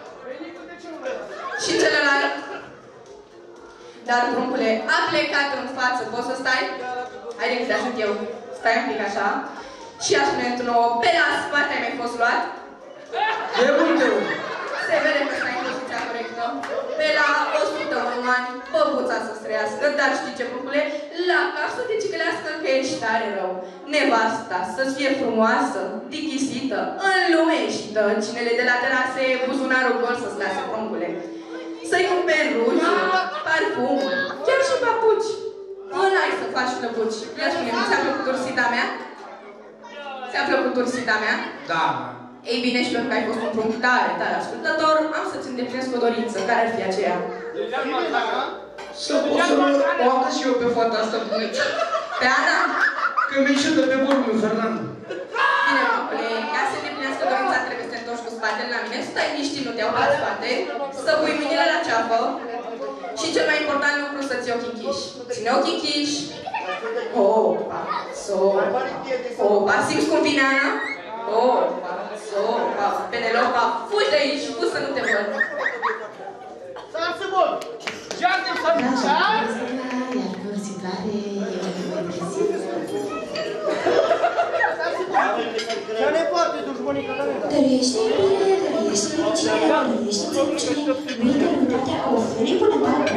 Și celălalt? Dar, pruncule, a plecat în față, poți să stai? Haide că te ajut eu. Stai un pic așa. Și aș spune într-o, pe la spate ai mai fost luat? De multe ori. Se vede că stai în poziția corectă. Pe la 101 ani, băbuța să-ți trăiască, dar știi ce, pruncule? La cap să te cicălească că ești tare rău. Nevasta să-ți fie frumoasă, dichisită, în lume ieșită, cinele de la terase, buzunarul gol să-ți lase, pruncule. Să-i cumperi ruji, parfum, chiar și papuci. Până ai să faci plăcuci. Ia spune-mi, ți-a plăcut ursita mea? Ți-a plăcut ursita mea? Da. Ei bine, și pentru că ai fost un prunc tare, tare ascultător, am să-ți îndeplinesc o dorință. Care ar fi aceea? Să pot să o am și eu pe fata asta bunăci. Pe Ana? Că mi-e și de pe vorbul meu, Fernando. Bine, măcule, ca să îndeplinească dorința trebuie să te întorci cu spatele la mine, stai liniștit, nu te iau pe spate, să pui mâinile la ceafă și cel mai important lucru să ții ochii închiși. Ține ochii închiși. Opa, sopa. Opa, simți cum vine Ana? Opa, sopa. Penelopa, fugi de aici, fugi să nu te văd. Să-ți bun! Iar-te-mi să nu Așa, iar cursitoare e o impresie. Ce ne poate dușmănică ta mea? Dăruiește iubire, dăruiește fericire, dăruiește înțelepciune, uite bunătatea că oferi bunătatea.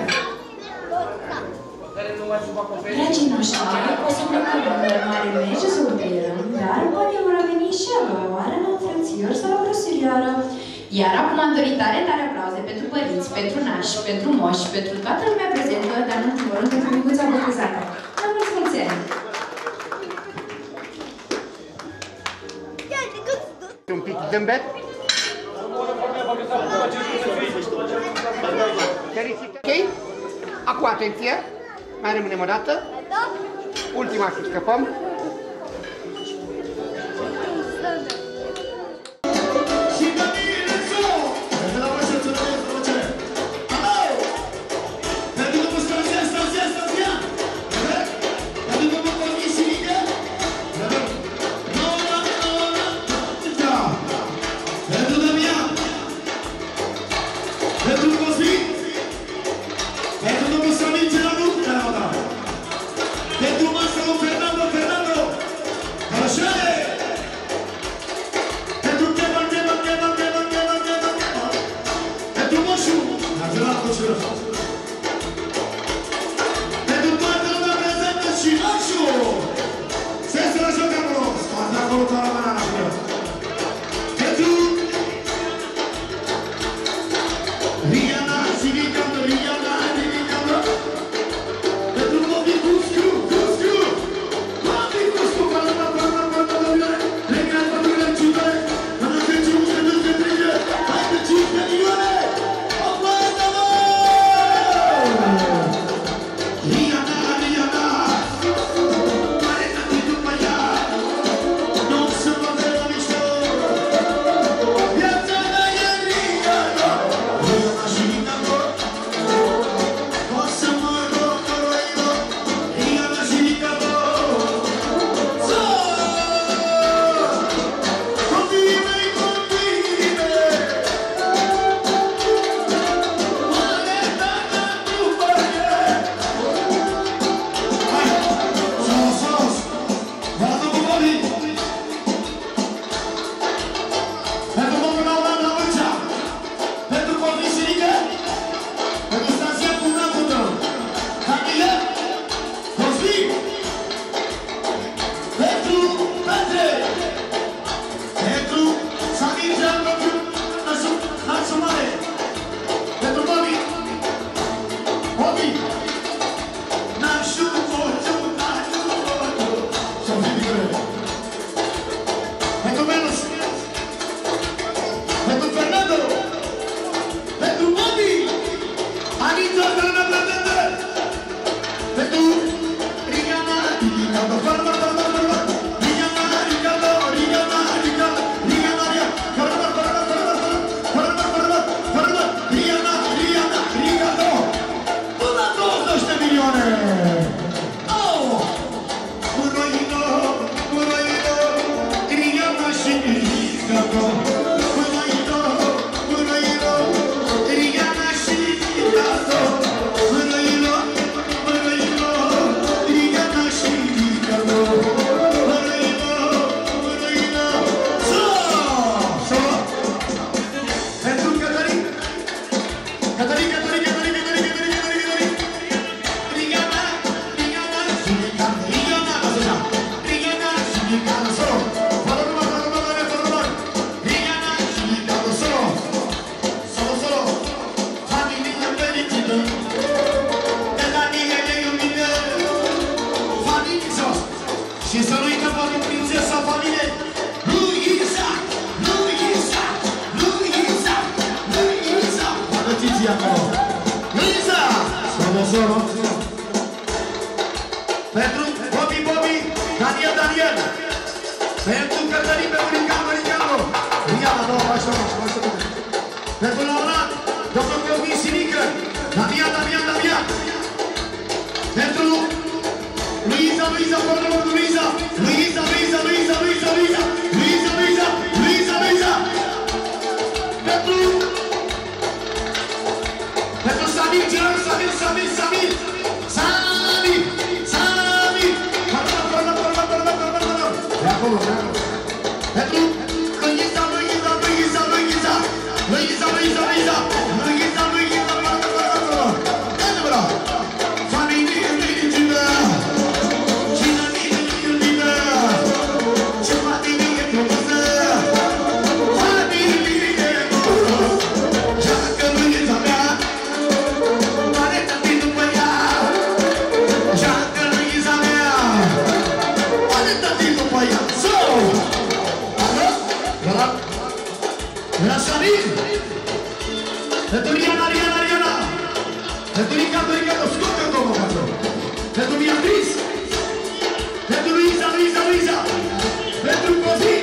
Dragii noștri, o să plecăm în mare merge să operăm, dar poate vor veni și a doua oară la un frățior sau la vreo surioară. Iar acum am dorit tare, tare aplauze pentru părinți, pentru nași, pentru moși, pentru toată lumea prezentă, dar în ultimul rând pentru micuța botezată. La mulți ani! Un pic zâmbet. Ok? Acum atenție. Mai rămânem o dată. Ultima și scăpăm. Pentru Fernando Și să nu uităm pentru prințesa familiei Luiza, Luiza, Luiza, Luiza. Arătiți acolo. Luiza! Sănăzoră. Pentru Bobby, Bobby, Daniel, Daniel. Pentru Cătălin, pe Uricano, Uricano. Iala, nu, așa. Pentru Laurent, domnul Cosmin Sinică. Damian, Damian, Damian. Pentru Luiza, Luiza, pardon, Luiza. Luiza, Luiza, Luiza, Luiza, Luiza. Luiza, Luiza, Luiza, Luiza. Pentru Samir, Gerard, Samir, Samir, Samir. Samir, Samir. De acolo, de acolo. Pentru Luiza, Luiza, Luiza, Luiza. Luiza, Luiza, Luiza. Luiza, Luiza, Luiza. Familie merită. Cine vine iubită. Ce familie frumoasă. Familie bună. Jacă Luiza mea. Mare tăti după ea. Jacă Luiza mea. Mare tăti după ea. Era Samir. Pentru Riana, Riana, Riana. Pentru Ricardo, Ricardo, scoate o domnul acolo. Pentru Beatriz. Pentru Luiza, Luiza, Luiza. Pentru Cosmin.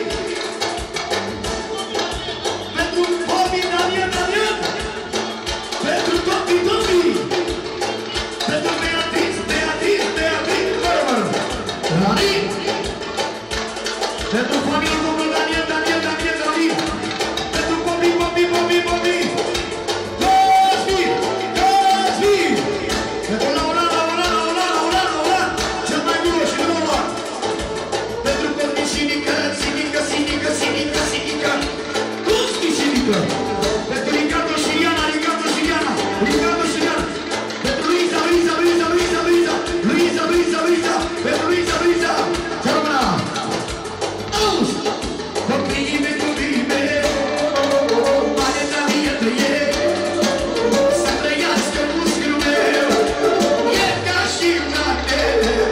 Pentru Bobby, Daniel, Daniel. Pentru Topi, Topi. Pentru Beatriz, Beatriz, Beatriz. Rani. Pentru familia domnul Daniel, Daniel, Daniel, Daniel. Pentru Bobby, Bobby, Bobby, Bobby. Cosmin, Cosmin. Pentru Laura, Laura, Laura, Laura, Laura. Cel mai bun și nu lua. Pentru Cosmin, Sinica, Sinica, Sinica, Sinica, Sinica. Cosmin, Sinica. Pentru Ricardo și Iana, Ricardo și Iana. Ricardo și Iana. Pentru Luiza, Luiza, Luiza, Luiza, Luiza. Luiza, Luiza, Luiza. Pentru Luiza, Luiza. Ce rămână? Auzi! Copiii mei, copiii mei. Mare travie trăie. Să trăiască muschiul meu. E ca și mine.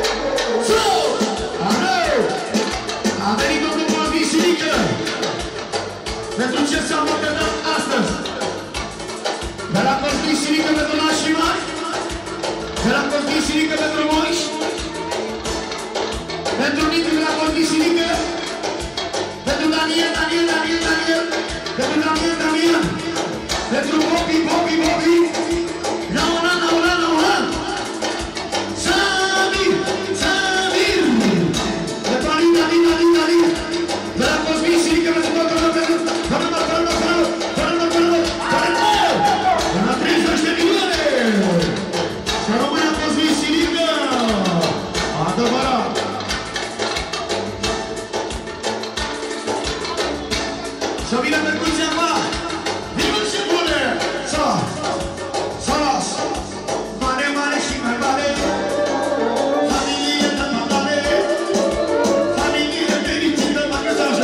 A venit domnul Cosmin Sinică. Pentru ce s-a mătătat astăzi? De la Cosmin Sinică pentru nașii mari. De la Cosmin Sinică pentru moiși. Pentru Nicu de la Cosmin Sinică. Pentru Daniel, Daniel, Daniel, Daniel. Pentru Daniel, Daniel. Pentru Bobby, Bobby, Bobby. Laura, Laura, Laura. Samir, Samir. Pentru Alin, Alin, Alin, Alin. De la Cosmin Sinică pentru toată lumea. Pentru 30 de milioane. Să rămână Cosmin Sinică. Adevărat. Să vină percuția mea. Vină și bune. Să las. Mare, mare și mai mare. Familie de mare. Familie fericită, magazaje.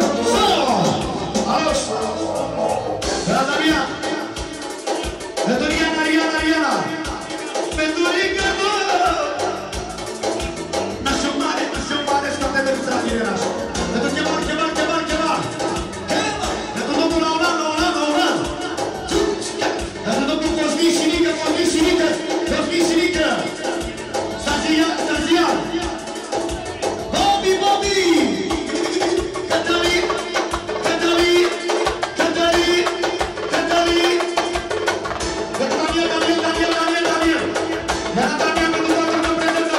Aloș. De la Damian. Pentru Riana, Riana, Riana. Pentru Ricardo. Nașul mare, scoate de la tine nașul. Pentru Chemal, Chemal, Chemal, Chemal. Pentru domnul Lauran, Lauran, Lauran. Pentru domnul Cosmin Sinică, Cosmin Sinică, Cosmin Sinică. Stazian, Stazian. Bobby, Bobby. Cătălin, Cătălin, Cătălin, Cătălin. Pentru Daniel, Daniel, Daniel, Daniel, Daniel. De la Daniel, pentru toată lumea prezentă.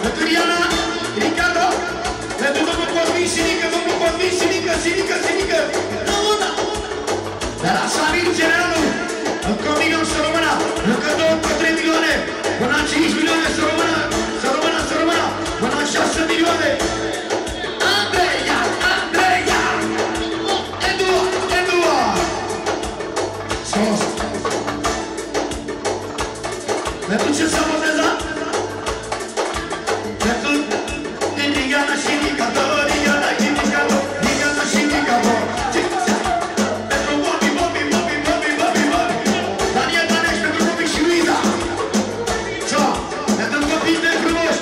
Pentru Diana, Ricardo, pentru domnul Cosmin Sinică, domnul Cosmin Sinică, Sinică, Rămâna! De la Sabin Generalul, încă 1 milion să rămână, încă 2, încă 3 milioane, până la 5 milioane să rămână, până la 6 milioane. Andreea! Edua! Sos! Pentru ce s-a botezat? Pentru Indiana și Nicator, Indiana și Nicator. Pentru Bobby. Daniel Daneș, pentru Bobby și Luiza. Ciao! Pentru copii de frumoși.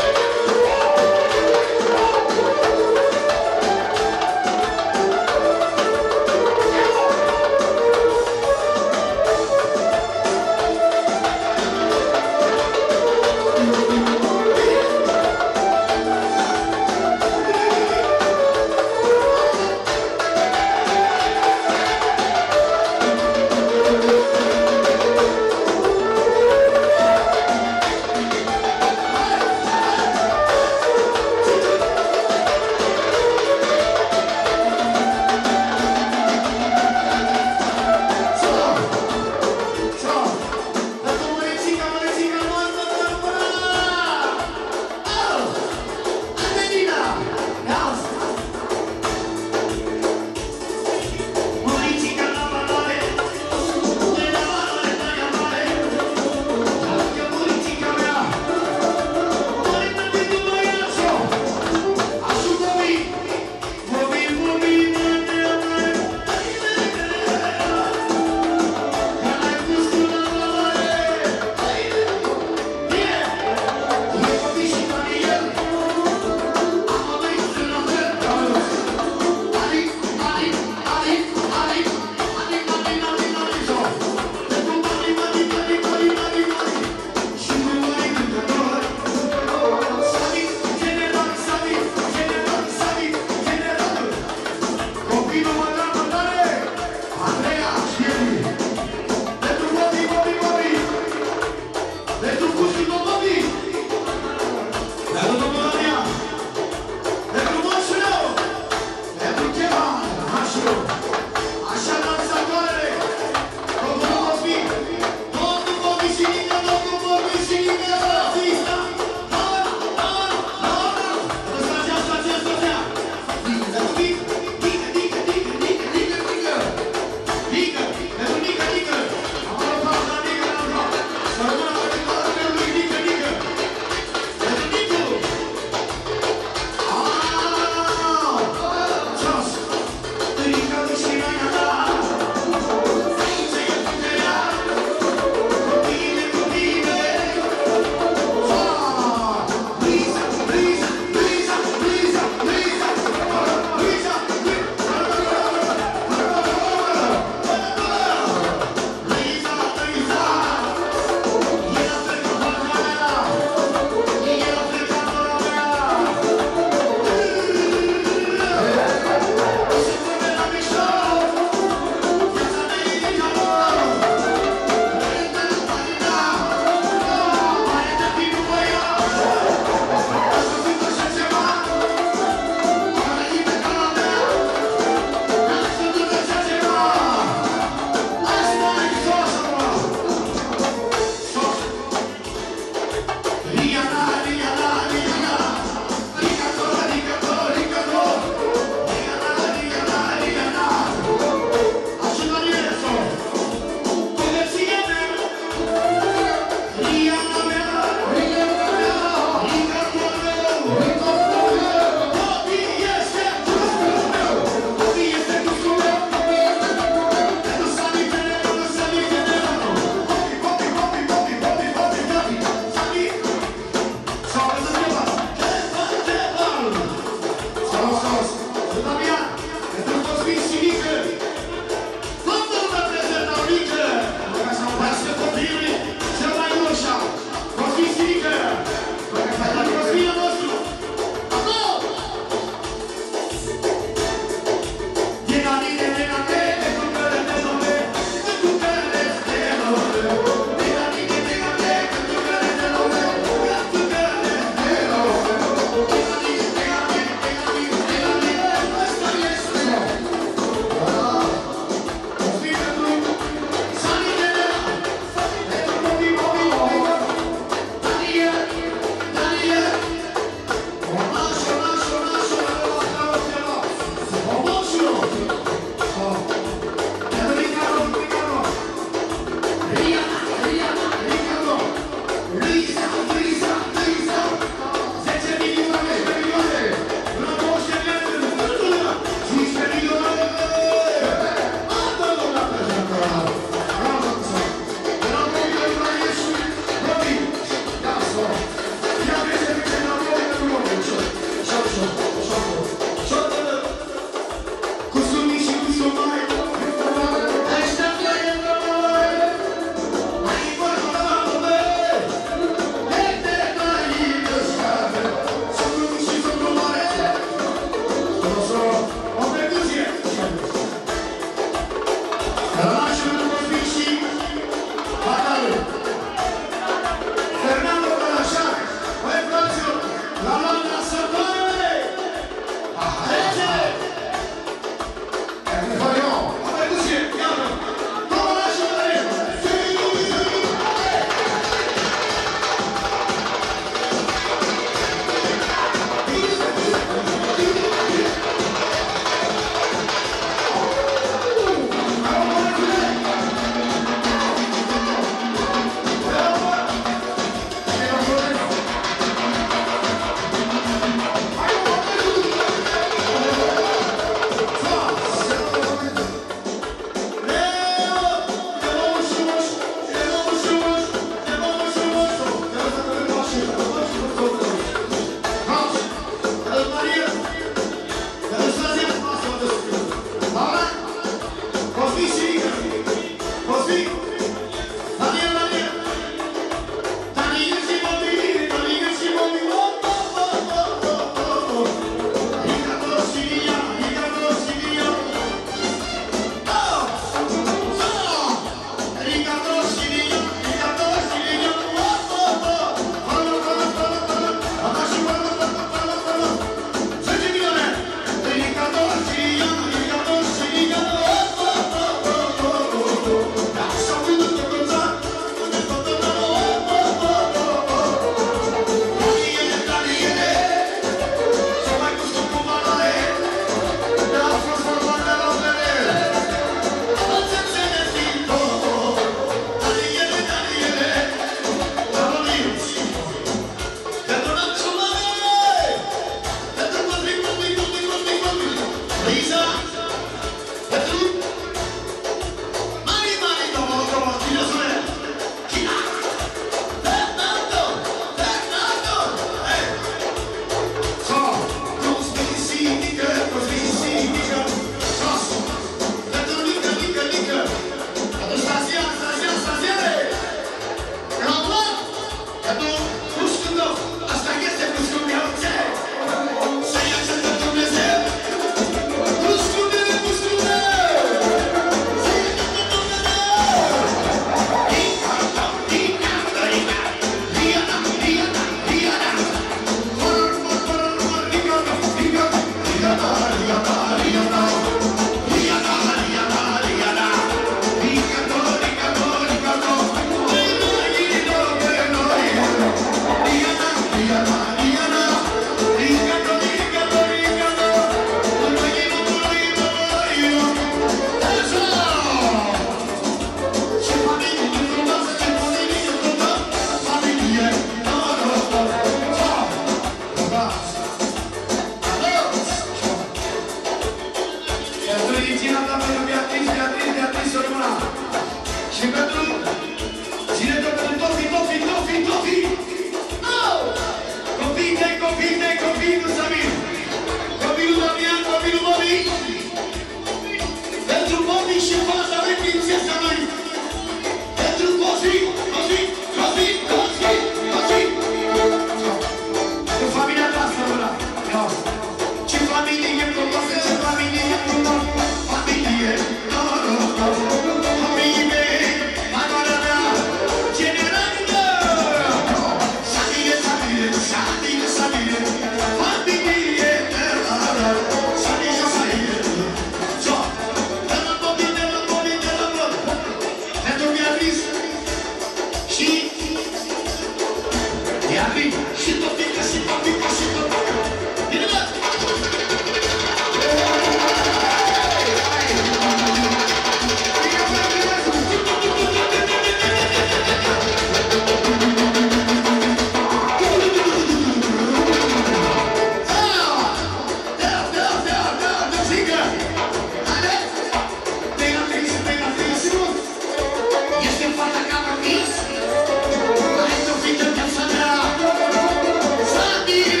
Sabine!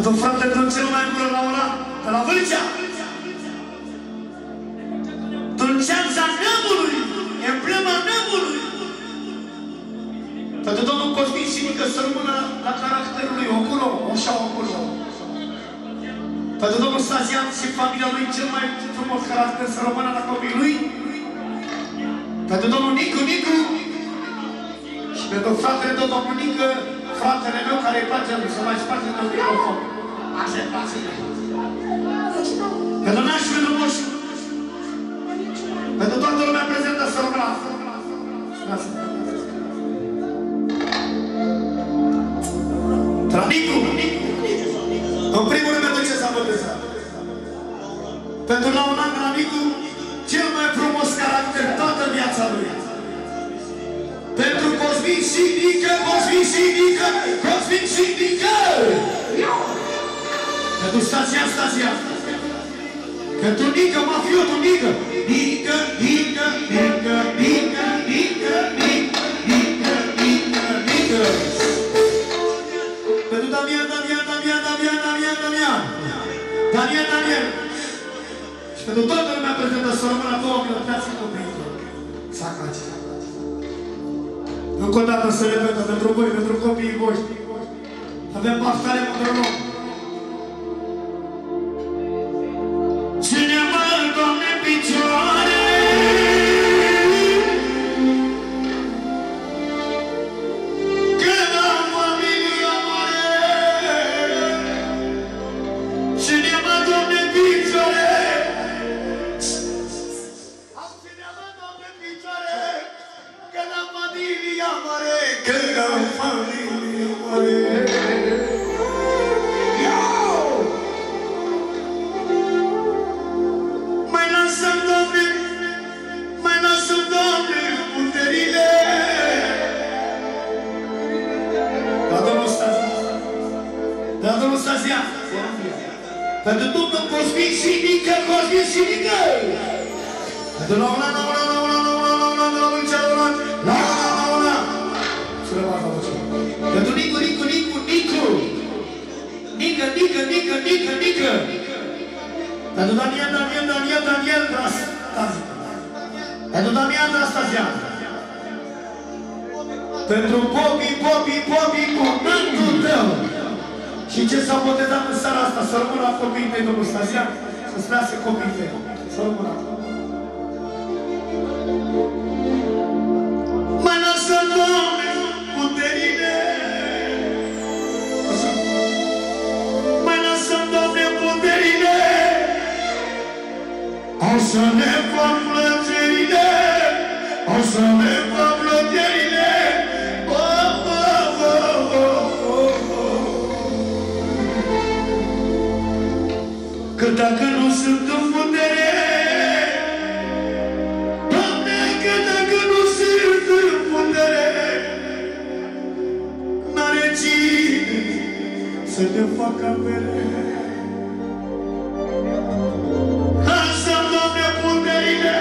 Pentru fratele tău cel mai bun la ora, de la Vâlcea. Dulceața neamului, emblema neamului. Pentru domnul Cosmin Simică să rămână la caracterul lui, acolo, așa, acolo. Pentru domnul Stazian și familia lui cel mai frumos caracter să rămână la copiii lui. Pentru domnul Nicu, Nicu. Și pentru fratele de domnul Nică, fratele meu care îi place să mai sparte de microfon. Așa îi place. Pentru nașul, pentru moșul. Pentru toată lumea prezentă să rămână. Tranicu, în primul rând pentru ce s-a botezat? Pentru la un an Tranicu, cel mai frumos caracter toată viața lui. Pentru Cosmin Simică, Cosmin Simică, Cosmin Simică! Pentru Stazian, Stazian. Pentru Nică, mafiotul Nică. Nică, Nică, Nică, Nică, Nică, Nică, Nică, Nică, Nică. Pentru Damian, Damian, Damian, Damian, Damian, Damian. Damian, Damian. Și pentru toată lumea prezentă să rămână 2000 de piață copiii. Sacați. Încă o dată să repetă pentru voi, pentru copiii voștri. Avem paftare mândrălor. Ține-mă, Doamne, în picioare, că am familia mare. Ține-mă, Doamne, în picioare. Ține-mă, Doamne, în picioare, că am familia mare, că am familia mare. Pentru domnul Cosmin Simică, Cosmin Simică! Pentru la una, la una, la una, la una, la una, la una, la una, la una, la una! Pentru Nicu, Nicu, Nicu, Nicu! Nică, Nică, Nică, Nică, Nică! Pentru Damian, Damian, Damian, Damian, Stazian! Pentru Damian, Stazian! Pentru Bobby, Bobby, Bobby, cuvântul tău! Și ce s-a botezat în seara asta? Să rămână la copiii tăi, domnul Stazian, să spunească copiii tăi. Să rămână. Mai lasă, Doamne, puterile. Mai lasă, Doamne, puterile. O să ne fac plăcerile. O să ne fac plăcerile. Că dacă nu sunt în putere, Doamne, că dacă nu sunt în putere, n-are cine să te facă mere. Lasă-mi, Doamne, puterile,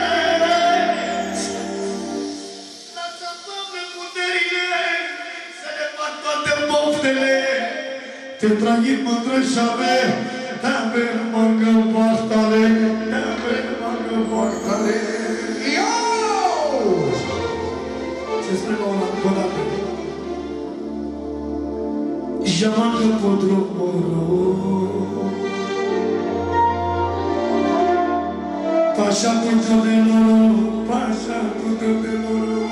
lasă-mi, Doamne, puterile, să ne fac toate moftele. Te tragim mândră și avem, David mangă poartale, David mangă poartale. Yo! Ce spune la una încă o dată? Jamancă podromorul, Pașa cu tău de noroc, Pașa cu tău de noroc.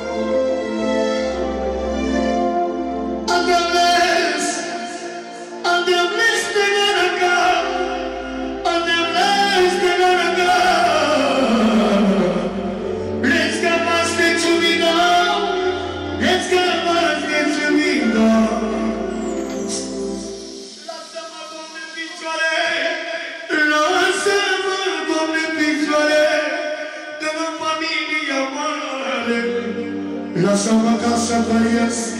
Lasă-mă ca să trăiesc.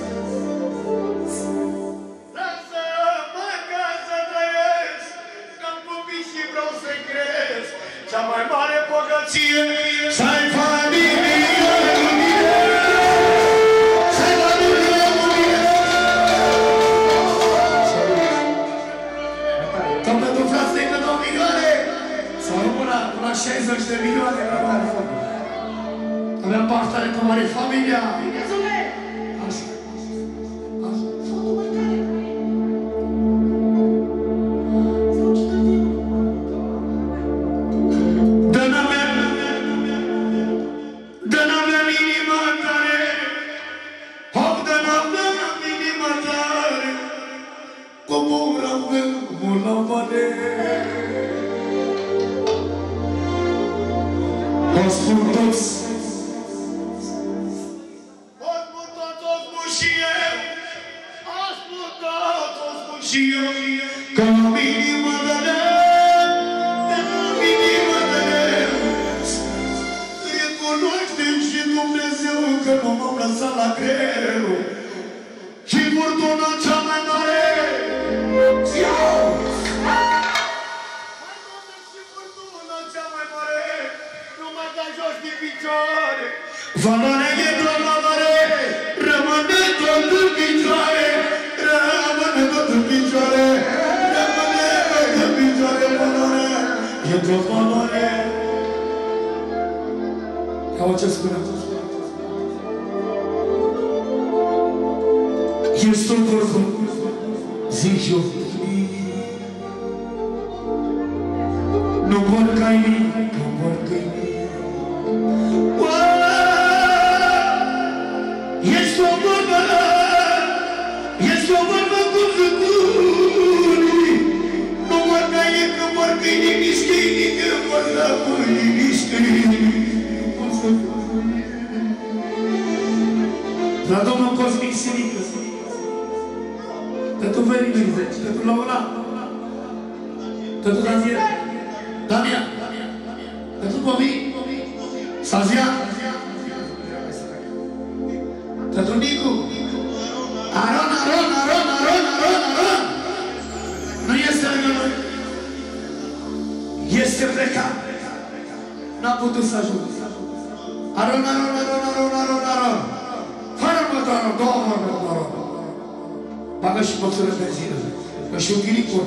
Lasă-mă ca să trăiesc. Că-am copii și vreau să-i cresc. Cea mai mare bogăție să ai familie cu mine. Să ai familie cu mine. la 60 de milioane la mare. Avea partea de mare familia. Așa. La domnul Cosmic Sinică, tătu Veniță, tătu Laura, tătu Damian, tătu Bobi, Sazia, tătu Nicu, Aron, nu este lângă noi, este plecat, n-a putut să ajungă. Aron, fără mătoară, două mătoară. Bagă și măsură benzină, că și un ghilicor.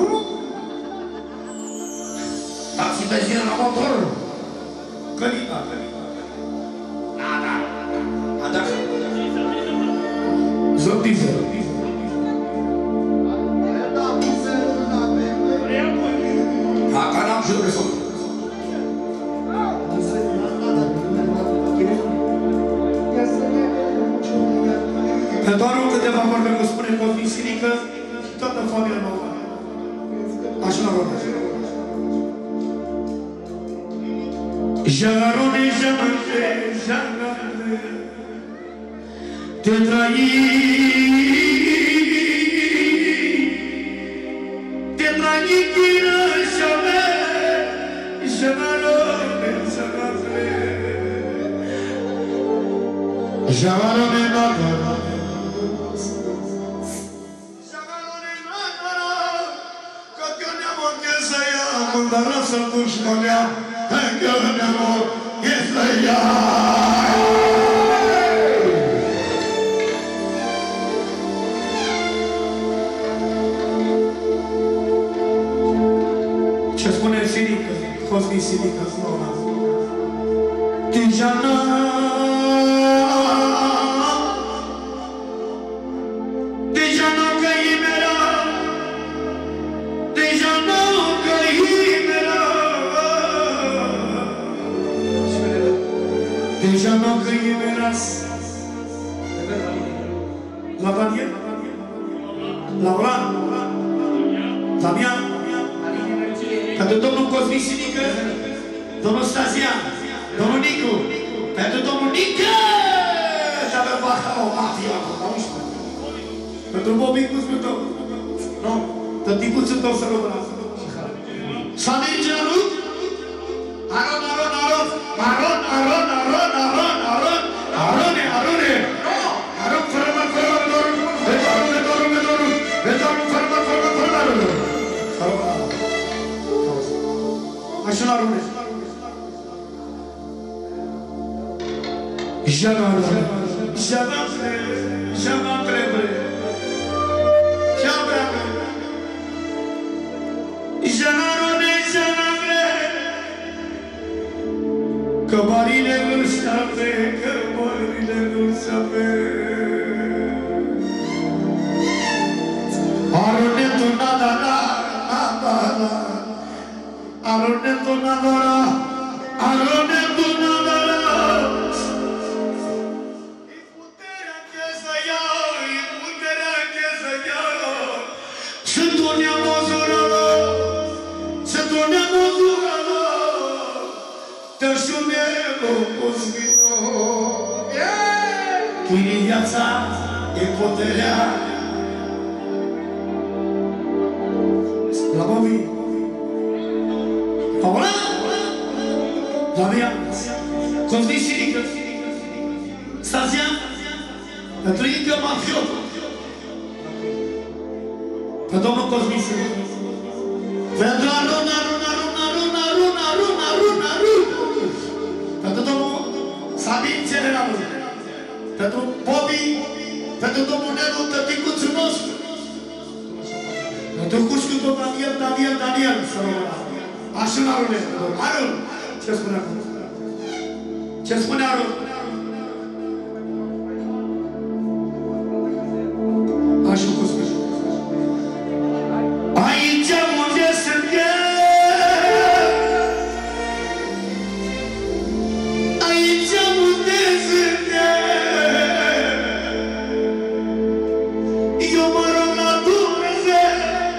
Taxi benzină la motor. Călita. Da. Zotiță. Acá n-am și de sol. Că doar câteva vorbe vă spune Cosmic Sinică și toată familia nouă. Așa la vorbe. Jarone, jarone, te trai kira shame, jarone, jarone, dar să-l dușmânea, încă ne-am este ea. Ce spune Sinică, Cosmic Sinică, slova? Tijana, Tijana că imera, Tijana că imera. Tijana că imeras. La Daniel? La Oran? Damian? Pentru domnul Cosmic Sinică, domnul Stasia, domnul Nicu, pentru domnul Nică! Și avem basta o mafie la 11. Pentru bobicuțul tău. Nu, tăticuțul tău să rămână. S-a merge la râd? Aron, Aron, Aron! Aron, Aron, Aron, Aron, Aron! Arone, Arone! Aron, fără mă, fără mă, doru! Vedoru, fără mă, așa la Arone. Jamais trebuie. Jarone, mările nu șape, că mările nu șape. Aronetul nadara, nadara, aronetul nadara, aronetul nadara. E puterea ce să iau, e puterea ce să iau. Sunt un neamozură, sunt un neamozură. Te șumero cosmino. Când e viața, e puterea. La mami. Paola? La mea. Cosmicinică. Stația. Pentru Inca Mafiot. Pe domnul Cosmicinică. Pentru Aruna, Aruna, Aruna, Aruna, Aruna, Aruna, Aruna, Aruna. Pentru domnul Sabin General. Pentru Bobby. Pentru domnul Nelu, tăticuțul nostru. Pentru cușcutul Daniel, Daniel, Daniel. Așa în Arune. Arun. Ce spune acum? Ce spune Arun? Așa cu spune. Aici unde sunt eu, aici unde sunt eu mă rog la Dumnezeu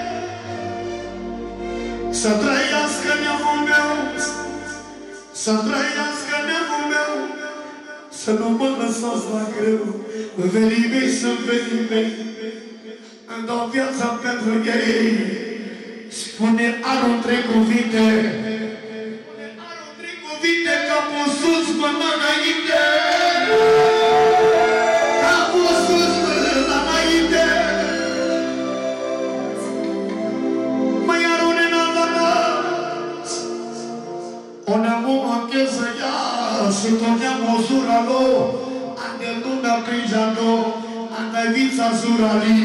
să trăiască neamul meu, să trăiască neamul meu, să nu mă lăsați la greu, verii mei sunt verii mei. Îmi dau viața pentru ei. Spune Arun 3 cuvinte. Spune Arun 3 cuvinte. Capul sus, până înainte. Capul sus, până înainte. Măi Arune Nadana. O neamă încheză ea. Și tot neamă zura lor. Ande luna prijano. Ande vița zura li.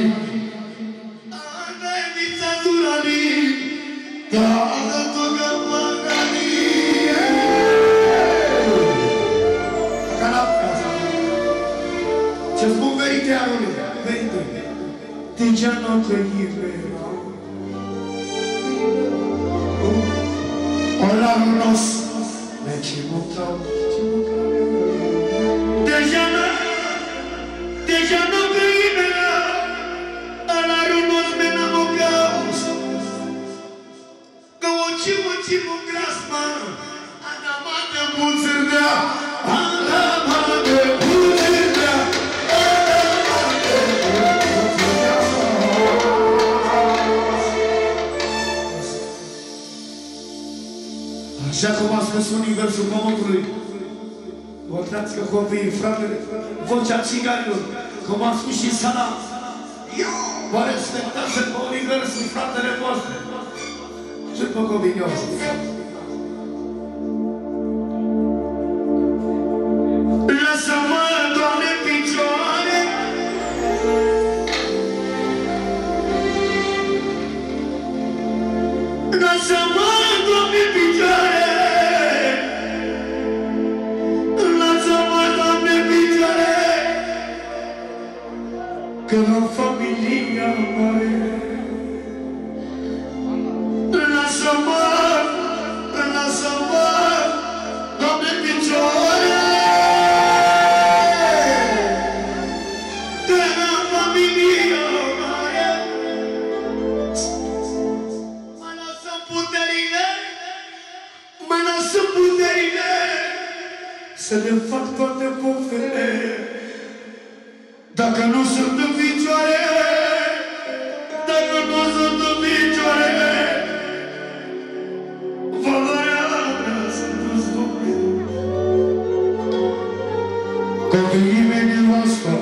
Ce spun verite, Arune, verite. Deja nu te libera. Olarul nostru, necimul tău. Deja nu te libera. Olarul nostru, menamul caos. Că o cimul grasma, anamate mulțărdea, anamate mulțărdea, anamate mulțărdea. Așa cum a spus universul pământului, vă treați că copiii, fratele, vocea țiganilor, cum a spus și Sana, vă respectați pe universul, fratele voastre. Și după copii noștri. Lasă-mă, Doamne, în picioare. Lasă-mă, Doamne, în picioare. Lasă-mă, Doamne, în picioare. Că am familia mare. Lasă-mă, Doamne, în picioare. Că am familia mare. Mă lasă puterile, mă lasă puterile să le fac toate pofele. Dacă nu sunt în picioare, dacă nu sunt în picioare, copiii mei din voastră,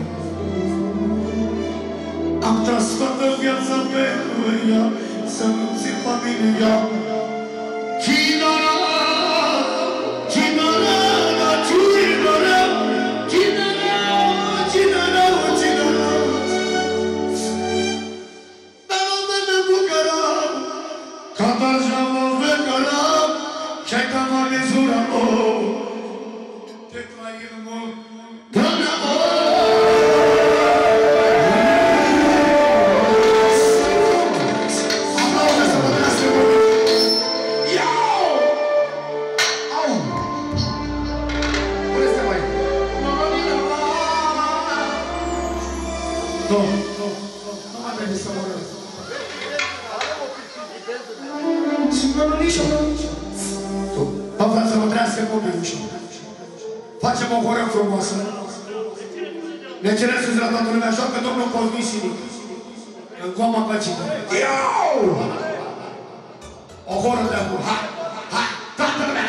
am tras toată viața pe ea, să nu țin familia. Chinara, chinara, chinara, chinara, chinara, chinara. Dar o mene bucăra, ca ta-și am o vecăra, și-ai ta mă mizura, Haideți să mă rog. Și mă nunișo. Mă vreau să mă trească copilul. Facem o horă frumoasă. Ne cerem sus la toată lumea, joacă domnul Cosmin Sinic. În goma căcită. Iau! O horă de acum. Hai! Hai! Toată lumea!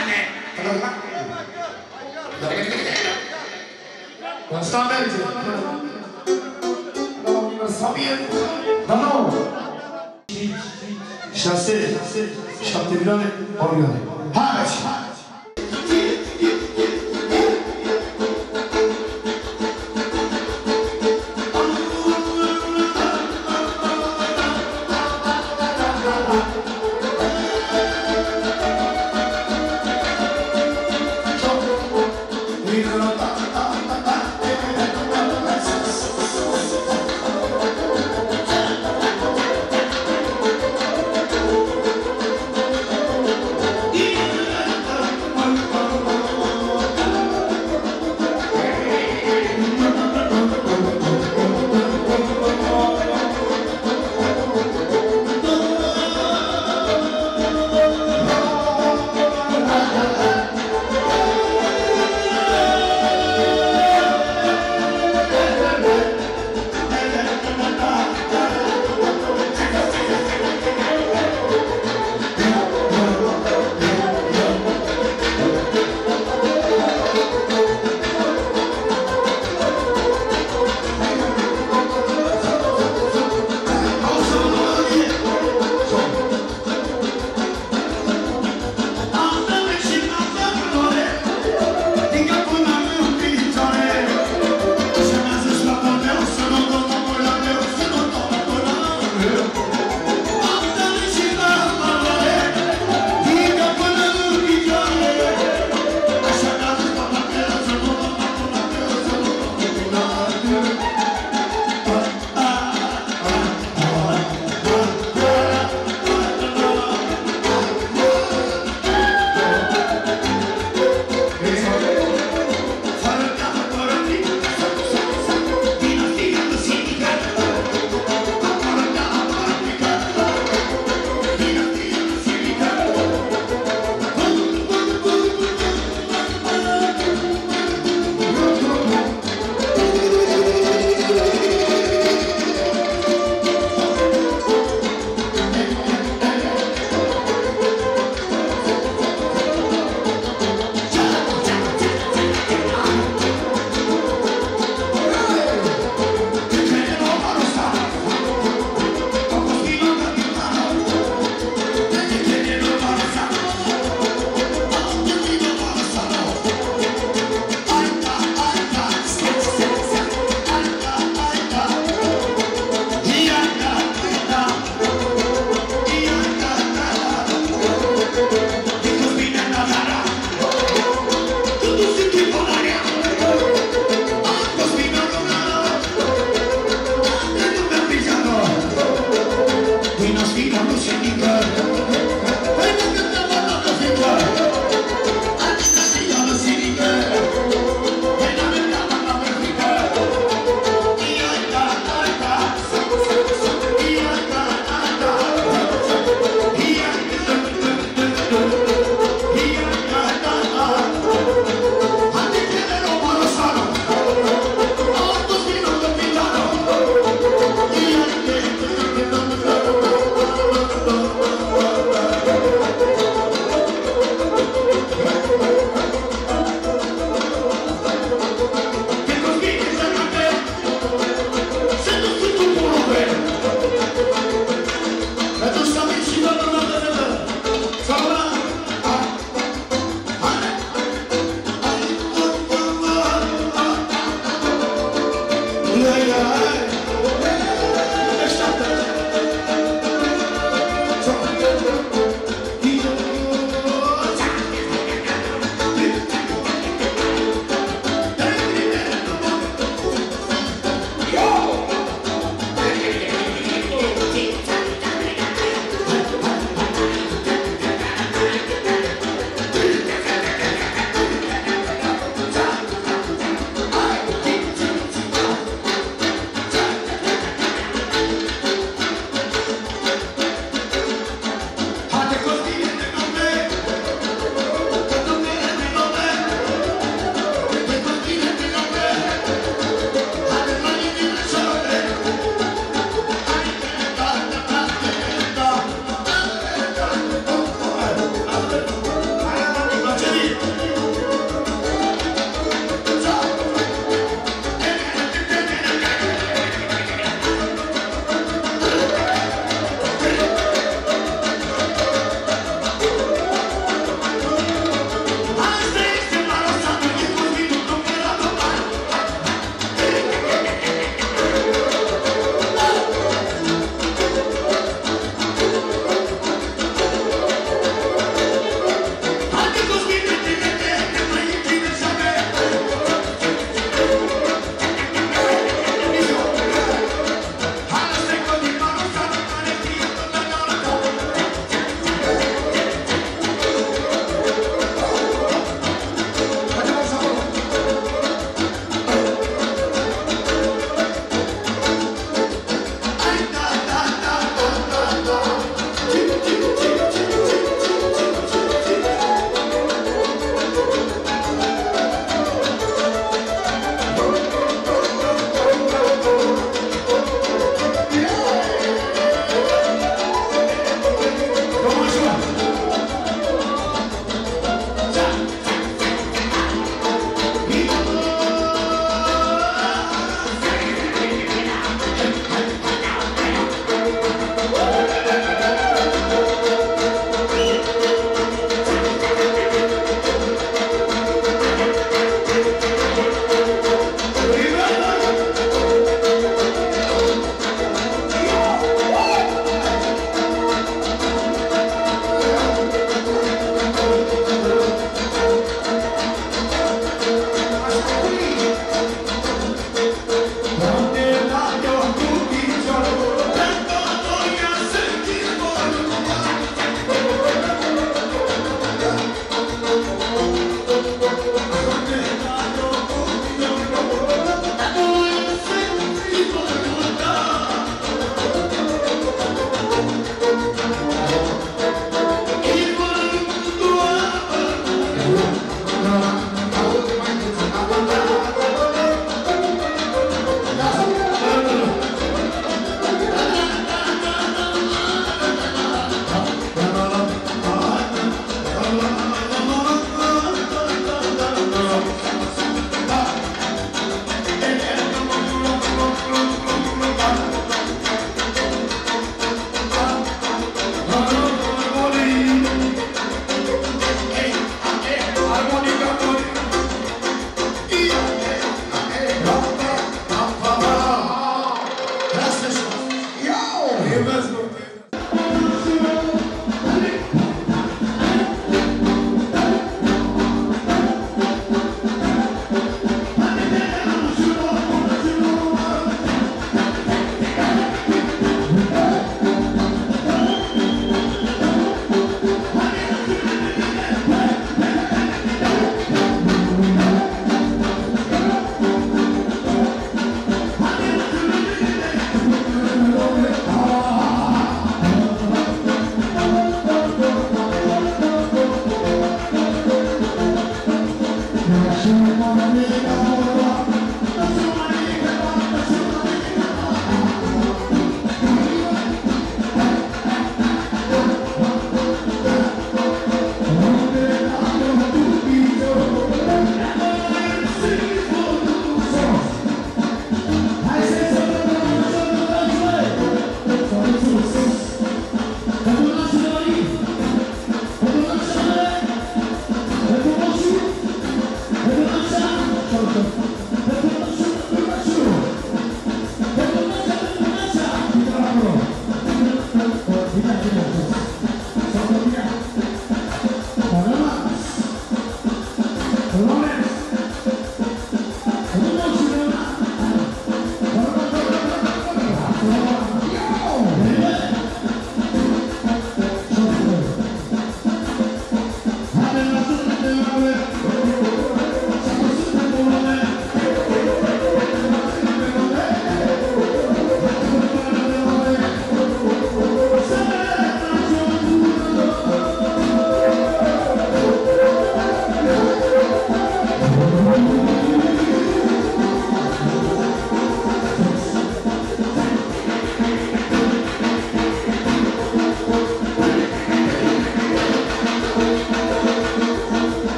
Asta merge. Asta merge. Da, nu! 6, 7 milioane, 8 milioane. Hai!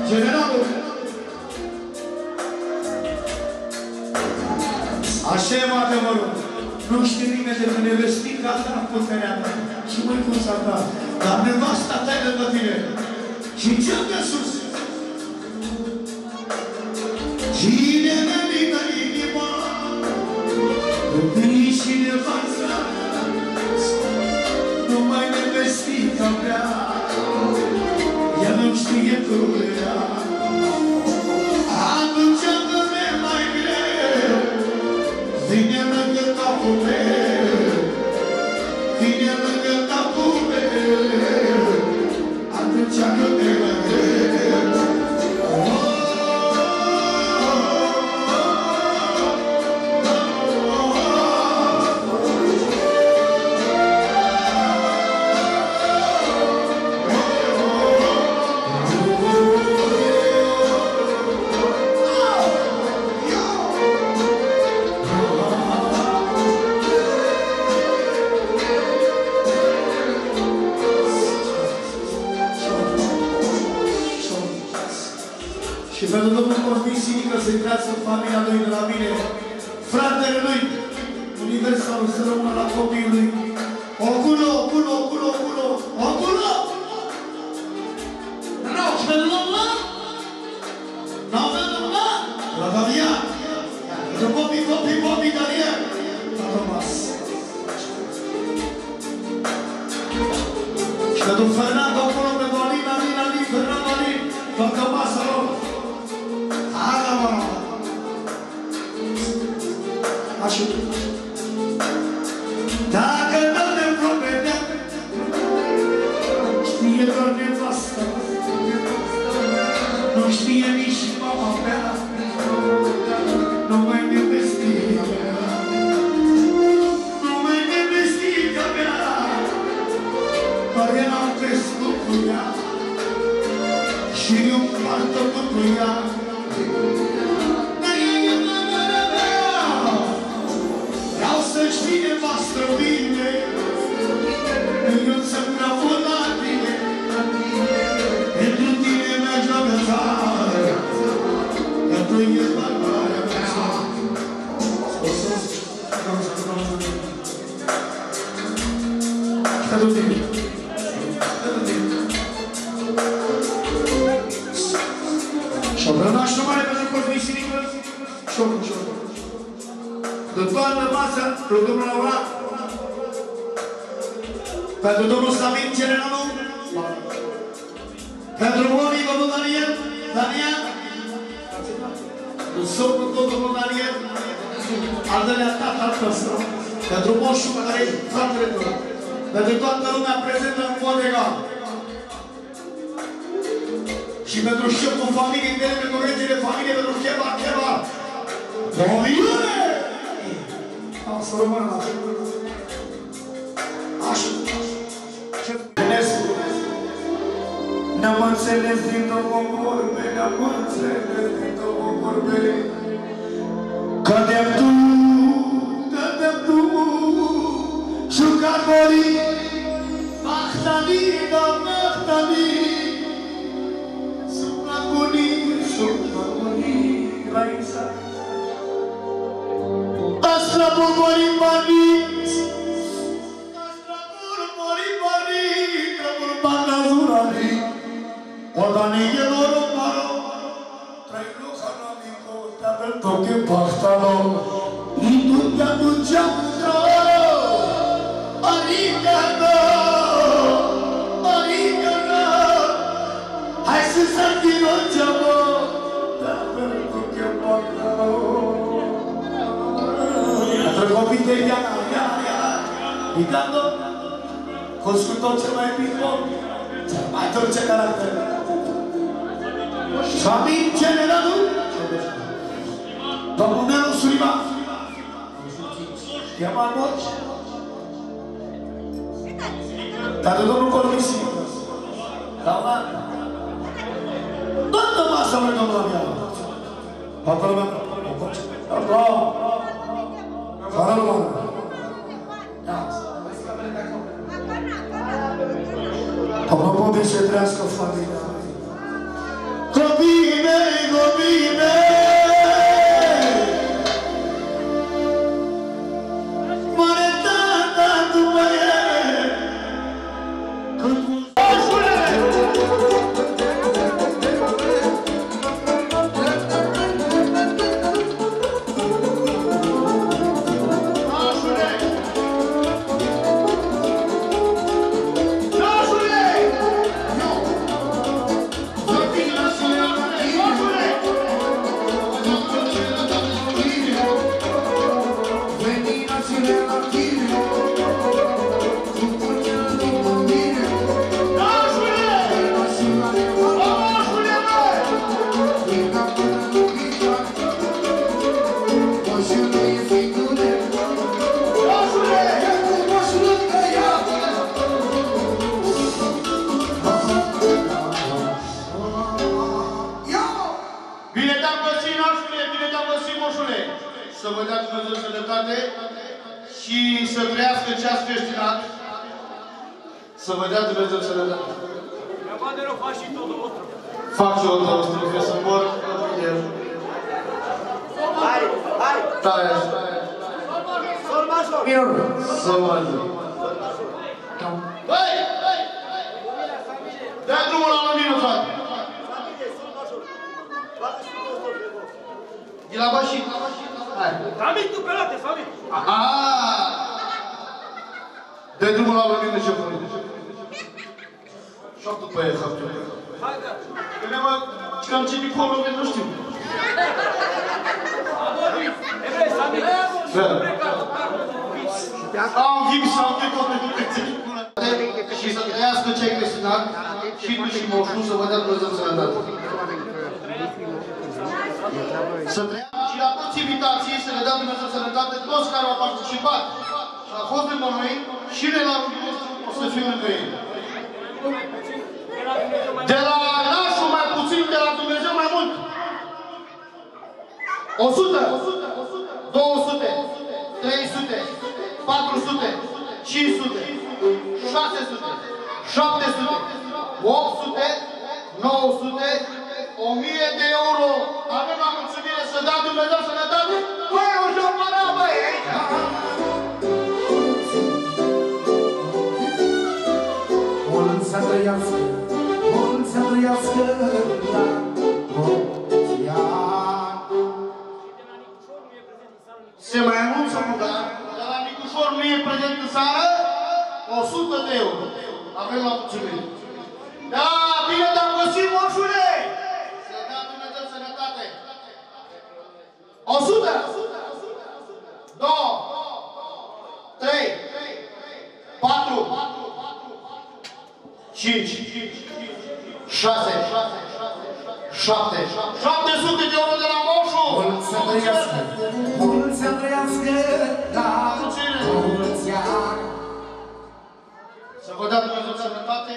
Generalul. Așa e, mă, mă rog. Nu știe nimeni de nevestica asta în puterea ta. Și măicuța ta. Dar nevasta ta e lângă tine. Și cel de sus. Cine ne vină inima, copii și nevasta, numai nevestica mea, ea nu știe durerea. Atunci îmi mai greu, vine lângă capul meu, vine lângă capul meu, atunci când e mai greu. Și pentru domnul Cosmin Sinică să intrați în familia lui de la mine, fratele lui, universalul să rămână la copiii lui. Oculo, oculo, oculo, oculo, oculo! No, și pentru domnul? No, pentru domnul? La Daniel! Pentru Popi, Daniel! A rămas. Și pentru Fernando, acolo, pentru Alin, Fernando Alin, toată masa lor. Așa. Dacă nu ne vom vedea, știe doar nevasta, nu știe nici mama mea, numai nevestica mea, numai nevestica mea, care n-am crescut cu ea și eu partă cu ea. Să știi nevastă bine, eu să-mi grafă la tine, pentru tine mergi la mezare, că tu ești barbarea mea. Pentru tine. Și-o brănaș numai pentru Cosmin Sinică, și-o. De toată masa, pentru domnul Laurat, pentru domnul Sabin Generalul, pentru oamenii domnul Daniel, pentru domnul Daniel, al doilea tată al păsău, pentru moșul care e fratele tău, pentru toată lumea prezentă în mod egal. Și pentru șeful familiei tale, pentru regele familiei, pentru Cheva, Doamne! Să rămână la așa. Ne-am înțeles din două vorbe, că de-am tu, jucătorii, Mahtali, supragonii, Raisa. Astrapur mori Kapur Banazurari, Odani Yeloro Maro, Trailo Khanamiko, Tabel Toke Bastalo, Idunya Dujamudro, Arigano, Haisi Santino Jamo, Tabel Toke Bastalo. Copite ia, picando, coscutor cel mai picor, cel mai dulce caracter. Sabin Generalul, domnul Nelu Sulima, cheamă Moci, dar domnul Corvisi, Laurat, toată masa lui domnul Avian, toată lumea, fără lumea. Apropo de ce trească familia. Copiii mei, copiii mei, mare tata după el, cât să vă dea Dumnezeu sănătate și să trăiască ce ați creștinat. Să vă dea Dumnezeu sănătate. Fac și o vostru, că să mor. Hai, hai! Tare așa. Sol major. Băi! Dă drumul la lumină, frate! E la mașină. Hai. Samit, tu pelate, Samit! Aaa! Dă drumul la lumină ce pune. Șoaptă pe aia, șoaptă pe aia. Hai, da! Că mă, cam ce diplomă, nu știu. Evrei, Samit! Am vips, am de tot pentru că ți-ai pula. Și să trăiască ce ai creștinat, și tu și moșul, să vă dea Dumnezeu sănătate. Să trăiască și la toți invitații, să le dea Dumnezeu sănătate, toți care au participat și au fost lângă noi, și de la rândul nostru o să fim lângă ei. De la nașul mai puțin, de la Dumnezeu mai mult. 100, 200, 300, 400, 500, 600, 700, 800, 900, 1000 de euro. Avem la mulțumire să dea Dumnezeu sănătate. Băi, o jomara, băi, aici! Mulți să trăiască, mulți să trăiască la mulți ani. Se mai anunță un dar, dar la Nicușor nu e prezent în sală, 100 de euro. Avem la mulțumire. Da, bine te-am găsit, moșule! Să dea Dumnezeu sănătate. 100, 2, 3, 4, 5, 6, 7, 700 de euro de la moșul! Mulți să trăiască, mulți să trăiască la mulți ani. Să vă dea Dumnezeu sănătate.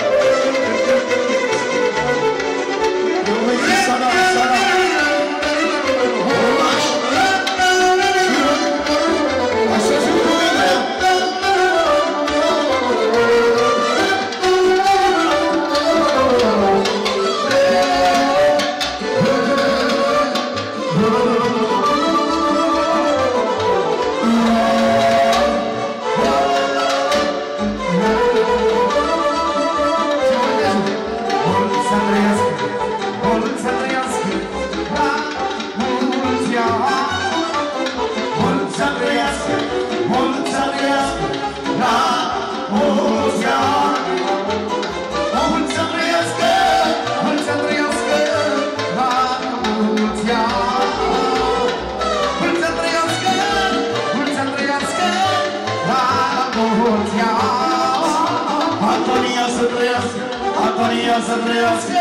Antonia să trăiască,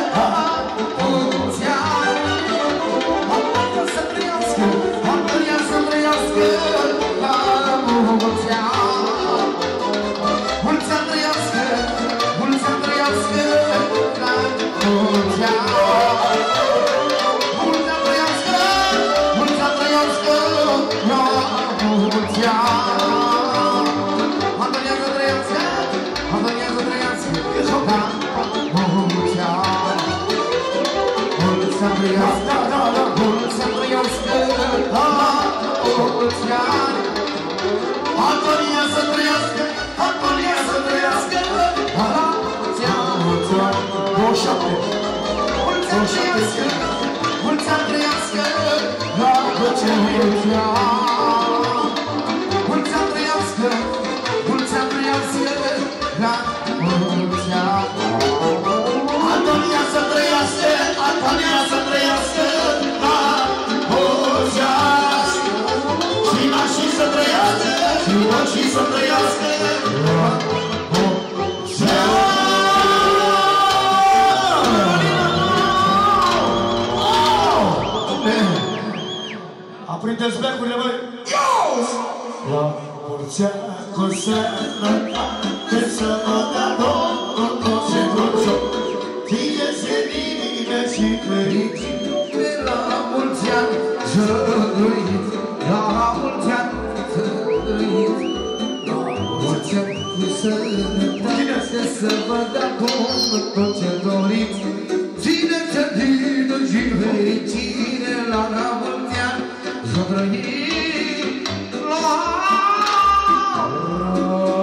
mulți ani. Antonia să trăiască, Antonia să trăiască la mulți ani. Mulți să trăiască, mulți să trăiască la mulți ani. Mulți să trăiască, mulți să trăiască la mulți ani. Antonia să trăiască, Antonia să trăiască la mulți ani. trăiască, mulți ani trăiască, mulți ani. Antonia să trăiască, Antonia să trăiască, Mulți ani, 27. mulți ani trăiască, mulți ani trăiască, la ce mulți ani. Mulți ani trăiască, mulți ani trăiască, la mulți ani. Antonia să trăiască, Antonia să trăiască, la mulți ani. Și nașii să trăiască, și nașii să trăiască, la mulți ani. Aprindeți becurile, băi! La mulți ani, cu sănătate, să mă dea Domnul și dulce, ție senină și fericire. La mulți ani să trăiți, la mulți ani să trăiți, la mulți ani cu sănătate, să vă dea Domnul tot ce doriți. Ține senină și fericire, la mulți ani să trăiți, la